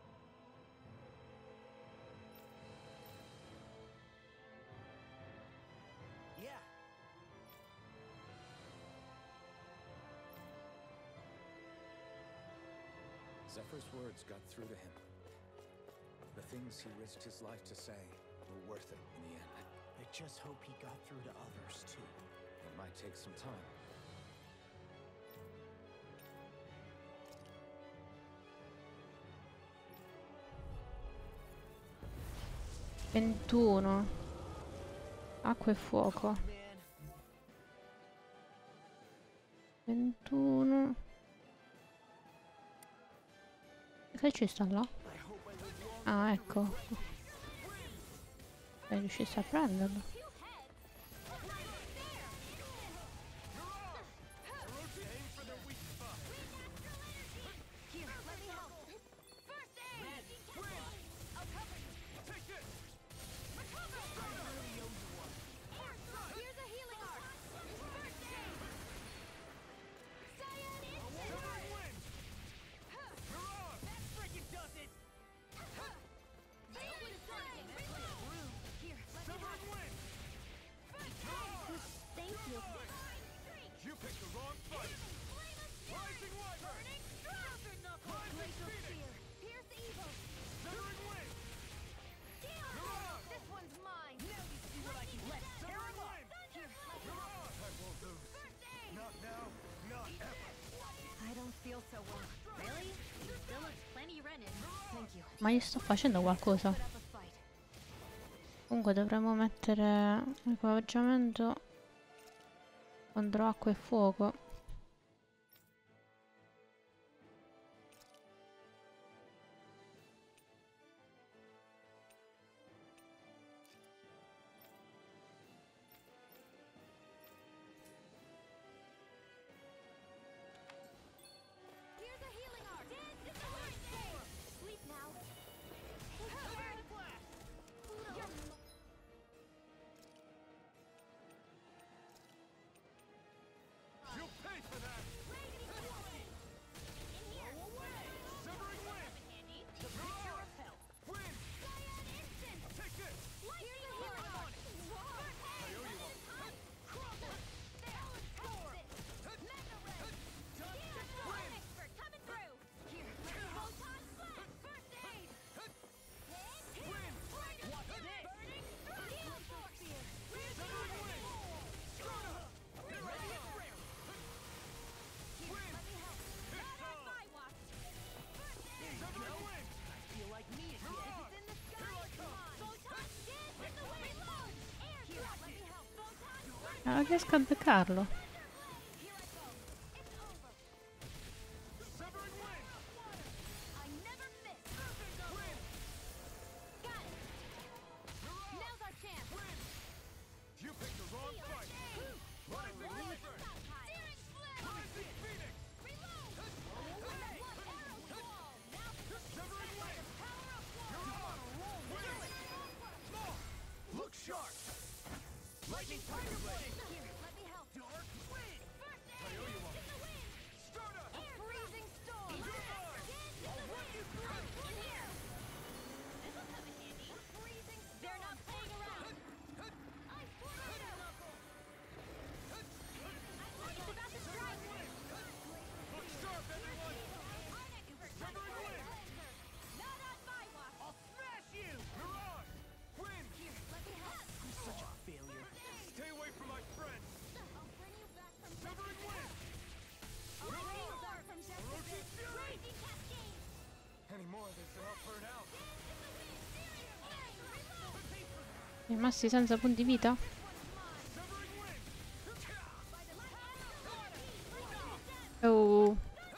Yeah. Zephyr's words got through to him. The things he risked his life to say were worth it in the end. I just hope he got through to others, too. It might take some time. Ventuno. Acqua e fuoco. Man, 21. Che ci sta là? I hope I live long. Ah, ecco. Sei riuscito a prenderlo. Here, let me help. First aid! I'll cover you. Take this! Recover! Here's a healing arc. First aid! Cyan instant! Severing wind! You're on! That freaking does it! Here, let me Severing help. wind! Thank you. You picked the wrong fight! Rising Wyvern! Rising Phoenix! Pierce evil. Severing wind! You're on! This one's mine. Now you see what I can let. Severing wind! Here, You're on! I won't lose. Not now, not ever. I don't feel so well. Really? You still look plenty running. Thank you. Ma gli sto facendo qualcosa. Put up a fight. Comunque dovremmo mettere equipaggiamento contro acqua e fuoco. Here's a healing arc. This is the first aid. Sleep now. You non riesco a beccarlo. Rimasti senza punti vita? Oh.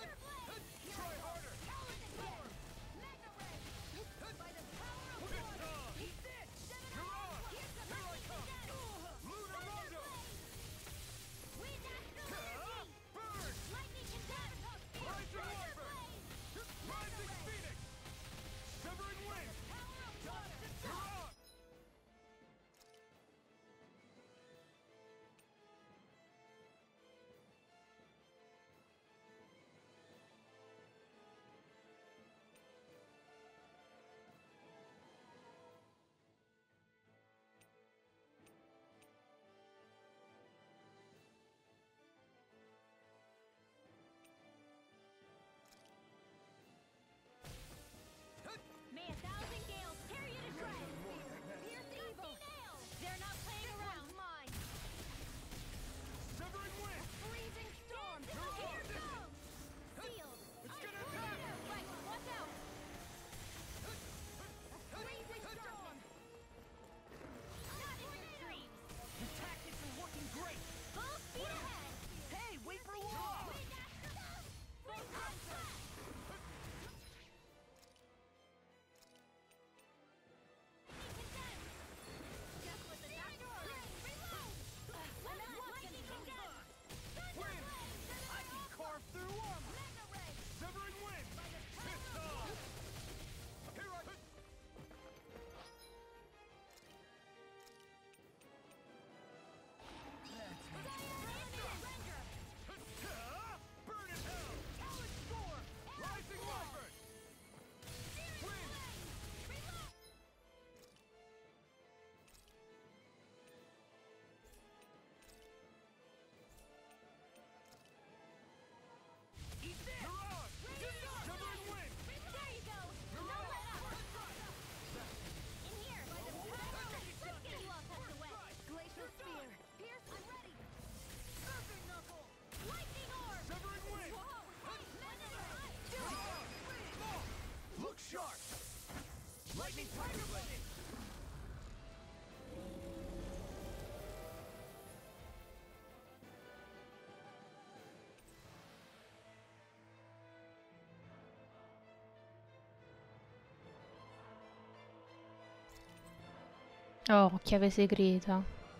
Oh, chiave segreta.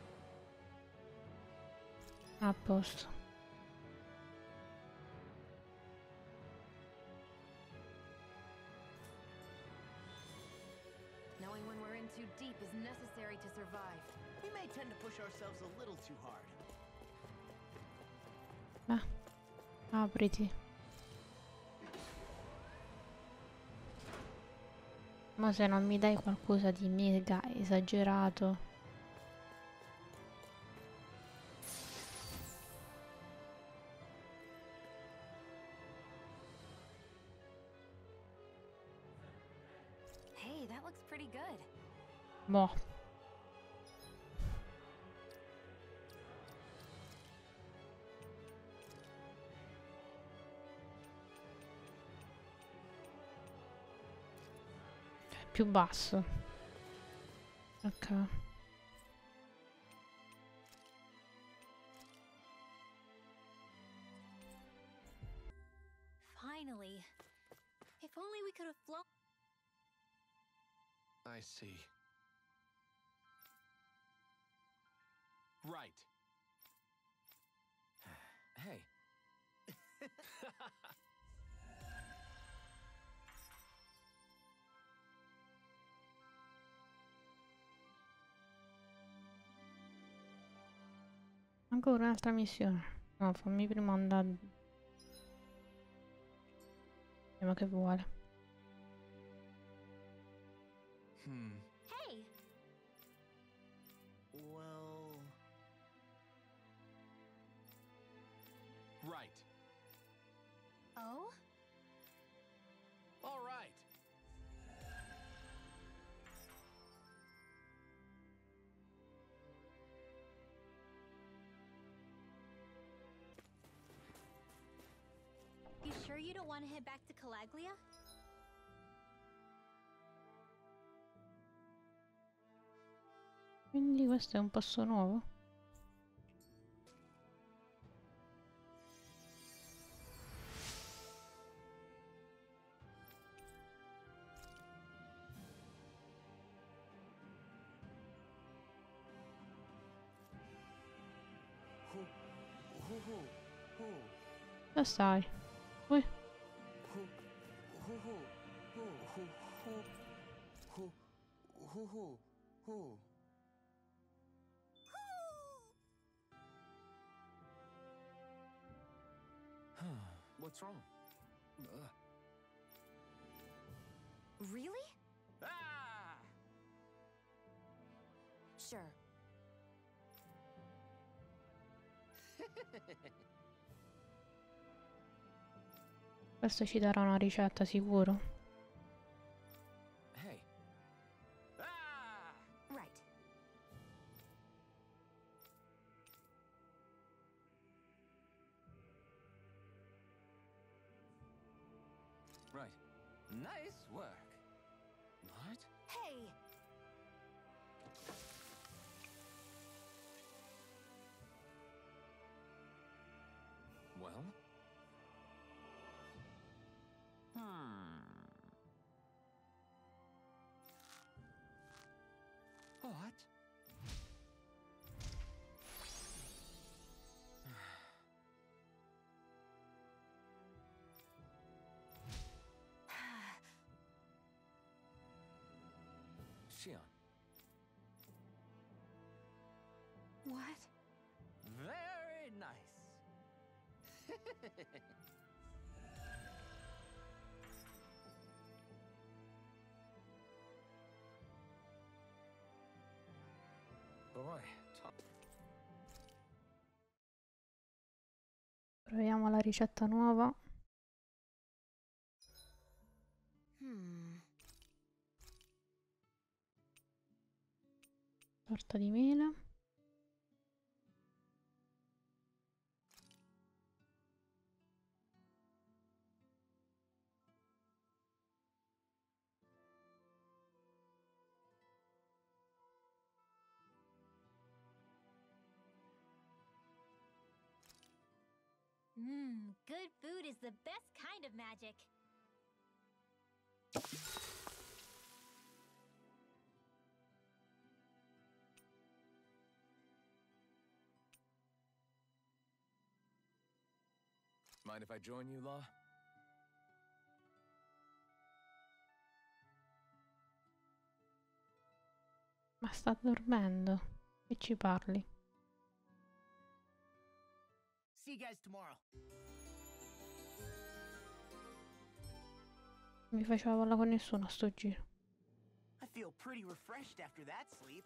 A posto. Knowing when we're in too deep is necessary to survive. We may tend to push ourselves a little too hard. Apriti. Ma se non mi dai qualcosa di mega esagerato. Hey, that looks pretty good. Boh. Più basso. Ok. If only we could have flown. I see. Right. Hey, Ancora un'altra missione. No, fammi prima andare. Ma che vuole? Hey! Well... Right. Oh? All right. You sure you don't want to head back to Calaglia? Quindi questo è un passo nuovo? Dove stai? Ui. what's wrong? Really? Ah! Sure. Questo ci darà una ricetta sicuro. Hey, Ah! Right. right. Nice work. What? Hey! Well? What? Shion. What? Very nice. Boy, Proviamo la ricetta nuova. Torta di mele. Good food is the best kind of magic. mind if I join you, Law? Ma sta dormendo. Che ci parli? See you guys tomorrow. Non mi faceva parlare con nessuno a sto giro. I feel pretty refreshed after that sleep.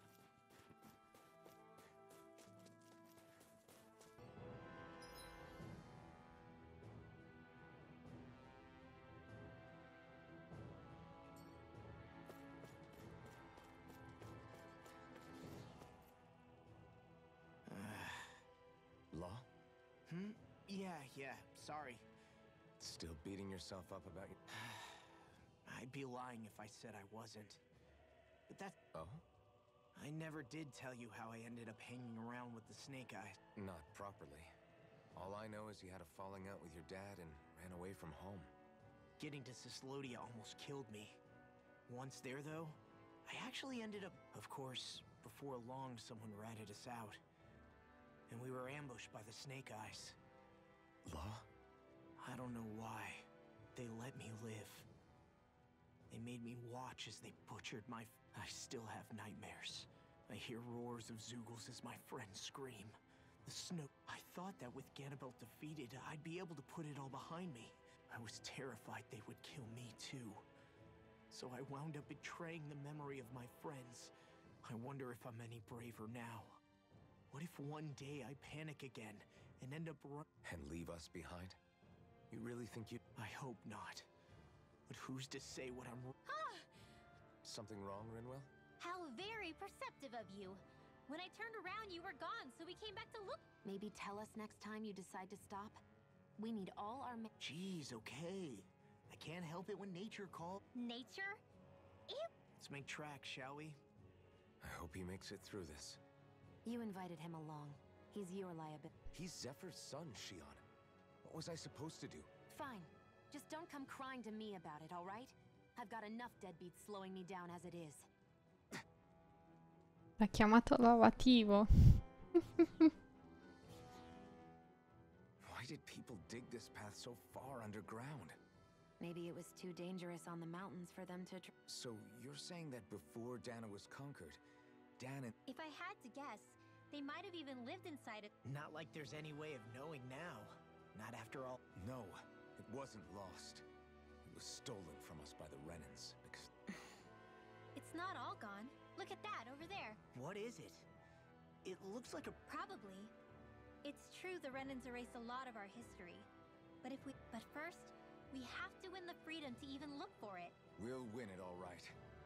Law? Yeah, sorry. Still beating yourself up about your... I'd be lying if I said I wasn't. But that's... Oh? I never did tell you how I ended up hanging around with the Snake Eyes. Not properly. All I know is you had a falling out with your dad and ran away from home. Getting to Cyslodia almost killed me. Once there, though, I actually ended up... Of course, before long, someone ratted us out. And we were ambushed by the Snake Eyes. Law? I don't know why. They let me live. They made me watch as they butchered my... I still have nightmares. I hear roars of Zeugles as my friends scream. The snow... I thought that with Ganabelt defeated, I'd be able to put it all behind me. I was terrified they would kill me too. So I wound up betraying the memory of my friends. I wonder if I'm any braver now. What if one day I panic again and end up And leave us behind? You really think you... I hope not. But who's to say what I'm... Something wrong, Rinwell? How very perceptive of you. When I turned around, you were gone, so we came back to look. Maybe tell us next time you decide to stop? We need all our Jeez, okay. I can't help it when nature calls. Nature? Ew. Let's make tracks, shall we? I hope he makes it through this. You invited him along. He's your liability. He's Zephyr's son, Shion. What was I supposed to do? Fine. Just don't come crying to me about it, all right? I've got enough deadbeats slowing me down as it is. L'ha chiamato lavativo. Why did people dig this path so far underground? Maybe it was too dangerous on the mountains for them to So you're saying that before Dana was conquered, Dan and... If I had to guess, they might have even lived inside it. Not like there's any way of knowing now. Not after all. No, it wasn't lost. It was stolen from us by the Renans, because... It's not all gone. Look at that over there. What is it? It looks like a... Probably. It's true the Renans erased a lot of our history. But first, we have to win the freedom to even look for it. We'll win it all right.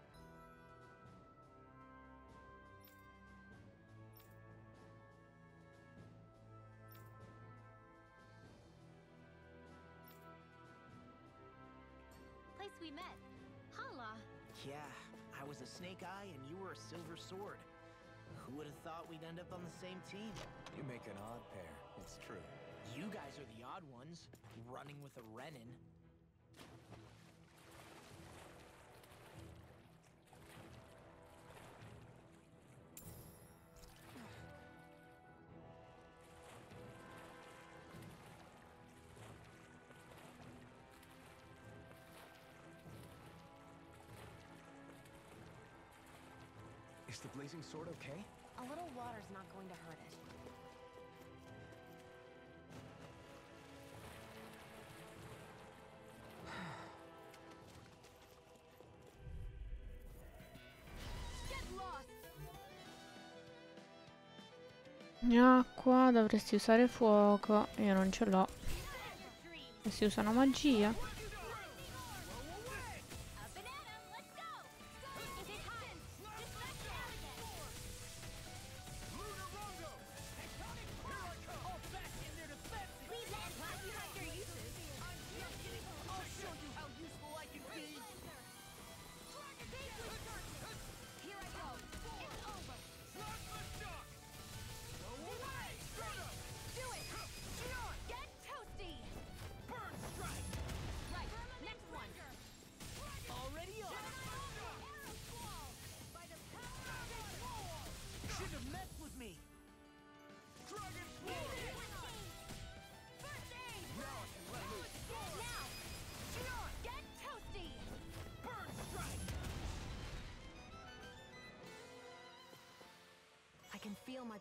Place we met. Hala. Yeah, I was a Snake Eye and you were a Silver Sword. Who would have thought we'd end up on the same team? You make an odd pair, it's true. You guys are the odd ones, running with a Renin. Is the Blazing Sword okay? A little water's not going to hurt it. Acqua, dovresti usare fuoco. Io non ce l'ho. E si usano magia. I can feel my...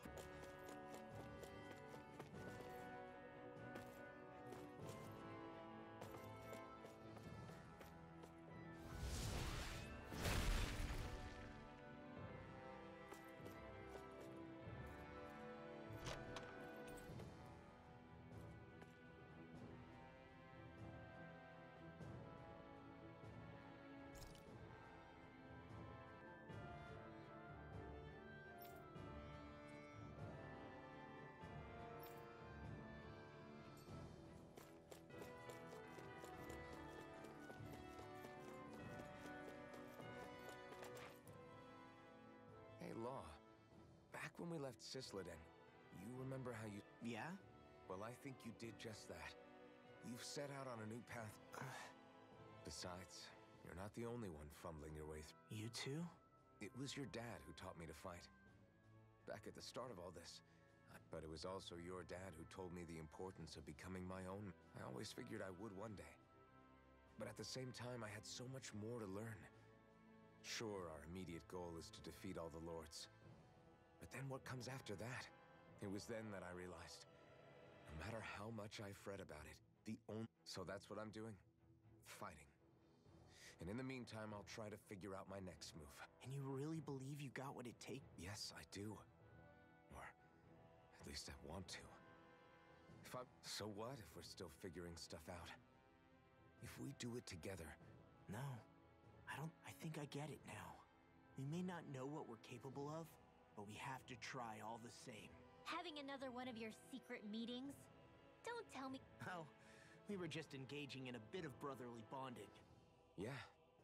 Hey, Law. Back when we left Cisleden, you remember how you... Yeah? Well, I think you did just that. You've set out on a new path. Besides, you're not the only one fumbling your way through. You too? It was your dad who taught me to fight. Back at the start of all this. But it was also your dad who told me the importance of becoming my own. I always figured I would one day. But at the same time, I had so much more to learn. Sure, our immediate goal is to defeat all the lords. But then what comes after that? It was then that I realized, no matter how much I fret about it, So that's what I'm doing. Fighting. And in the meantime, I'll try to figure out my next move. And you really believe you got what it takes? Yes, I do. Or at least I want to. So what if we're still figuring stuff out? If we do it together. No. I think I get it now. We may not know what we're capable of, but we have to try all the same. Having another one of your secret meetings? Don't tell me. Oh, we were just engaging in a bit of brotherly bonding. Yeah.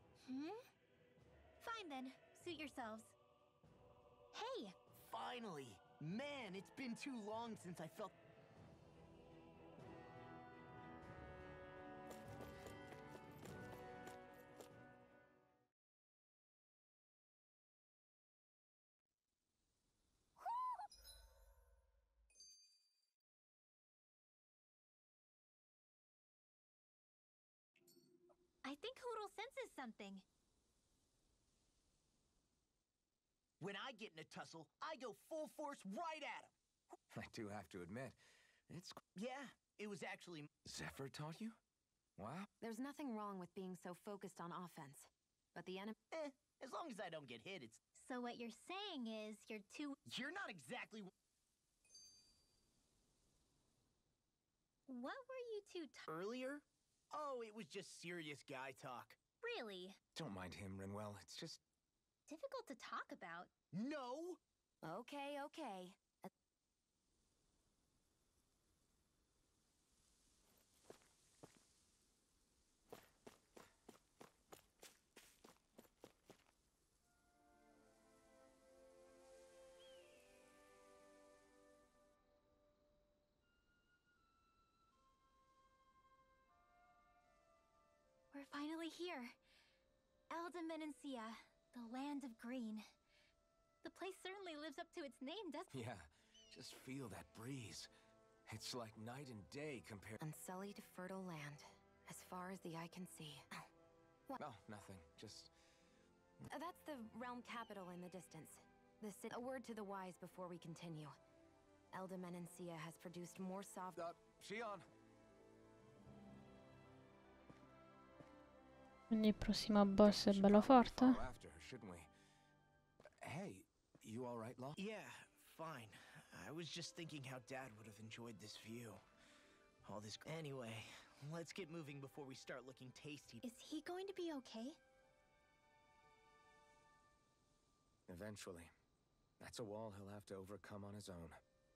Fine then. Suit yourselves. Hey! Finally! Man, it's been too long since I felt... I think Hootle senses something. When I get in a tussle, I go full force right at him. I do have to admit, it's... Yeah, it was actually... Zephyr taught you? Wow. There's nothing wrong with being so focused on offense. But the enemy... as long as I don't get hit, it's... So what you're saying is you're too... You're not exactly... What were you two Earlier? Oh, it was just serious guy talk. Really? Don't mind him, Rinwell. It's just... Difficult to talk about. No! Okay. We're finally here. Elda Menancia, the land of green. The place certainly lives up to its name, doesn't it? Yeah, just feel that breeze. It's like night and day compared... Unsullied fertile land, as far as the eye can see. What? Oh, nothing. Just... That's the realm capital in the distance. A word to the wise before we continue. Elda Menancia has produced more soft... Shion! Quindi il prossimo boss è bello forte. After, shouldn't we? Hey, you all right, Law? Yeah, fine. I was just thinking how Dad would have enjoyed this view. All this... Anyway, let's get moving before we start looking tasty. Is he going to be okay? Eventually. That's a wall he'll have to overcome on his own.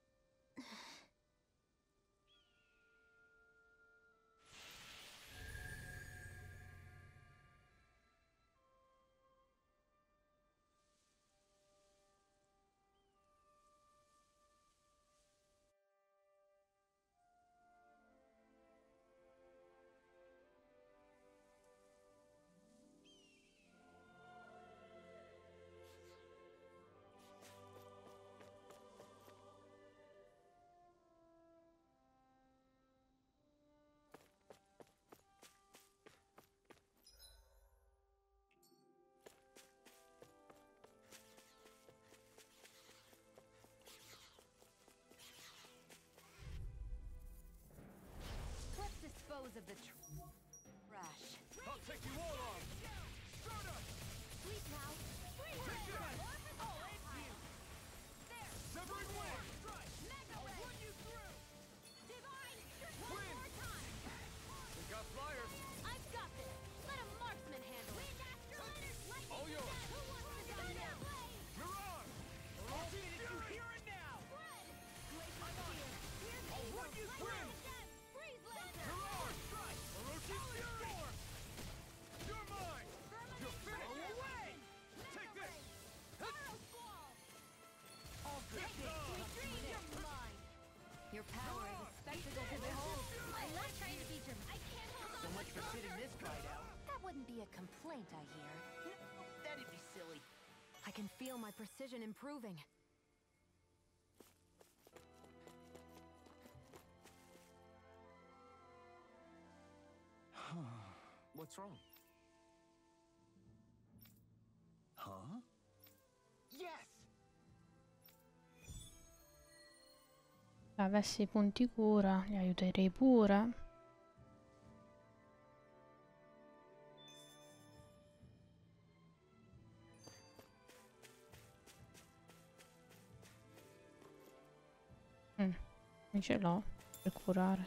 Let's dispose of the trash. I'll take you all on! Sweet now. Oh, it's you! There. Severing Wind! Mega I'll Ray. run you through! Divine. Wind. One more time. We got flyers! I've got this. Let a marksman handle it. All yours! Who wants to go now? Mirage! I'll see it you here and now! I'll run you through! Freeze laser. Mirage! wouldn't be a complaint, I hear. That'd be silly. I can feel my precision improving. What's wrong? Huh? Yes! Avessi i punti cura, li aiuterei pure. Io ce l'ho per curare.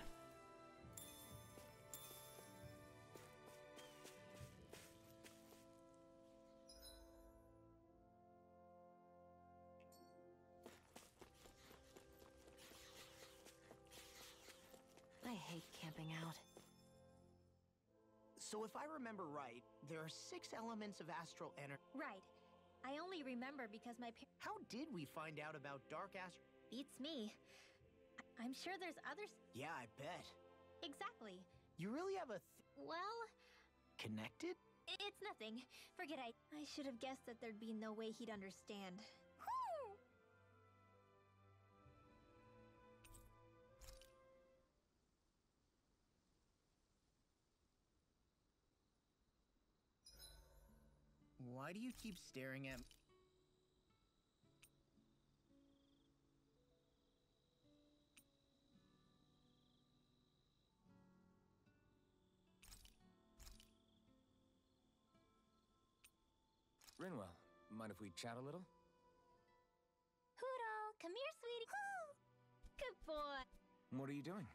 I hate camping out. So if I remember right, there are 6 elements of astral energy. Right. I only remember because my parents How did we find out about dark astral? beats me. I'm sure there's others. Yeah, I bet. Exactly. You really have a Well, connected? it's nothing. Forget I should have guessed that there'd be no way he'd understand. Why do you keep staring at me? Rinwell, mind if we chat a little? Poodle, come here, sweetie. Good boy. What are you doing?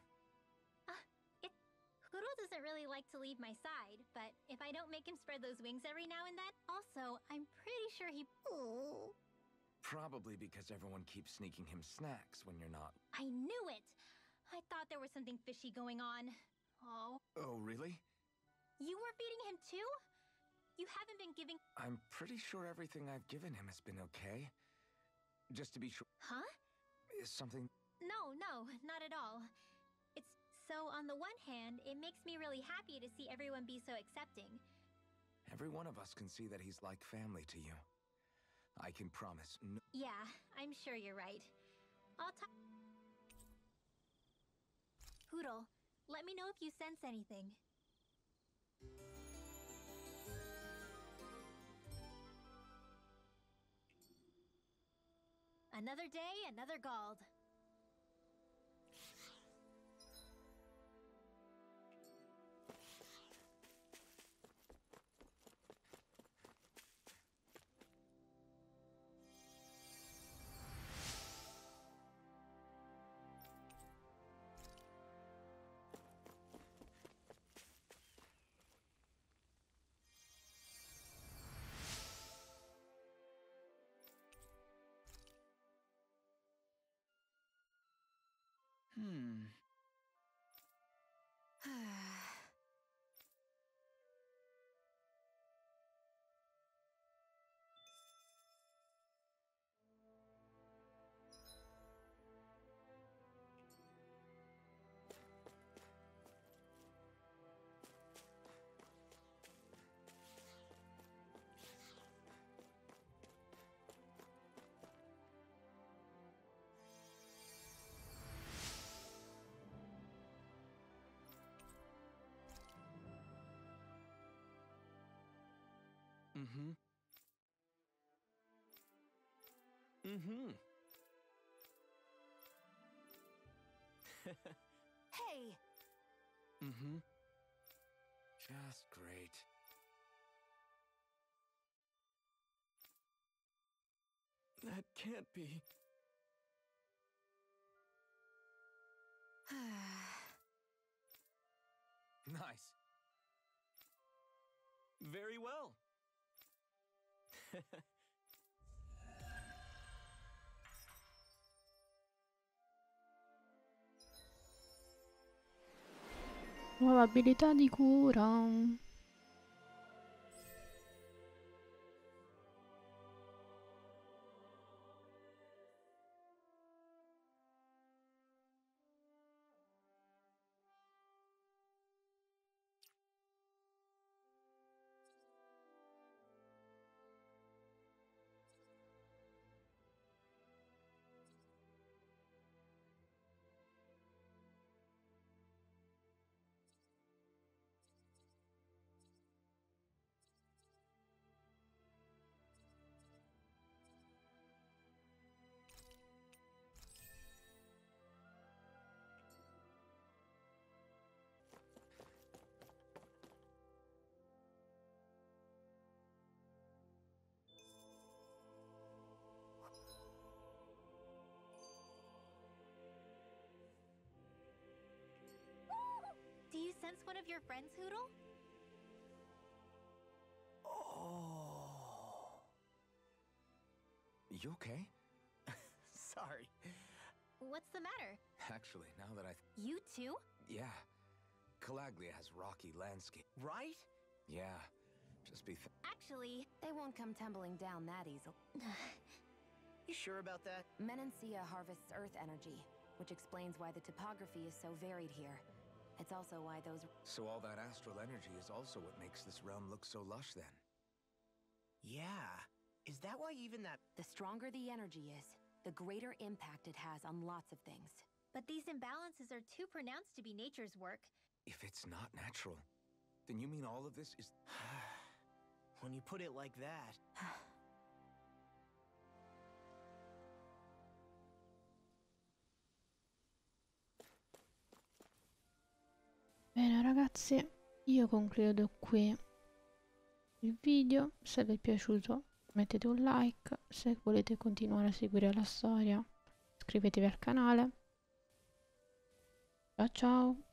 Poodle doesn't really like to leave my side, but if I don't make him spread those wings every now and then, also, I'm pretty sure he. Ooh. Probably because everyone keeps sneaking him snacks when you're not. I knew it! I thought there was something fishy going on. Oh. Oh, really? You were feeding him too? You haven't been giving. I'm pretty sure everything I've given him has been okay. Just to be sure. Huh? Is something... No, not at all. It's so, on the one hand, it makes me really happy to see everyone be so accepting. Every one of us can see that he's like family to you. I can promise no... Yeah, I'm sure you're right. I'll talk. Poodle, let me know if you sense anything. Another day, another Gald. Hey! Just great. That can't be. Nice. Very well. Nuova abilità di cura. of your friends, Hoodle? Oh. You okay? Sorry. What's the matter? Actually, now that You too? yeah. Calaglia has rocky landscape. Right? Yeah. Just be Actually, They won't come tumbling down that easily. You sure about that? Menancia harvests earth energy, which explains why the topography is so varied here. It's also why those... So all that astral energy is also what makes this realm look so lush then. Yeah. Is that why even that... The stronger the energy is, the greater impact it has on lots of things. but these imbalances are too pronounced to be nature's work. If it's not natural, then you mean all of this is... When you put it like that... Bene ragazzi, io concludo qui il video. Se vi è piaciuto mettete un like, se volete continuare a seguire la storia iscrivetevi al canale. Ciao ciao!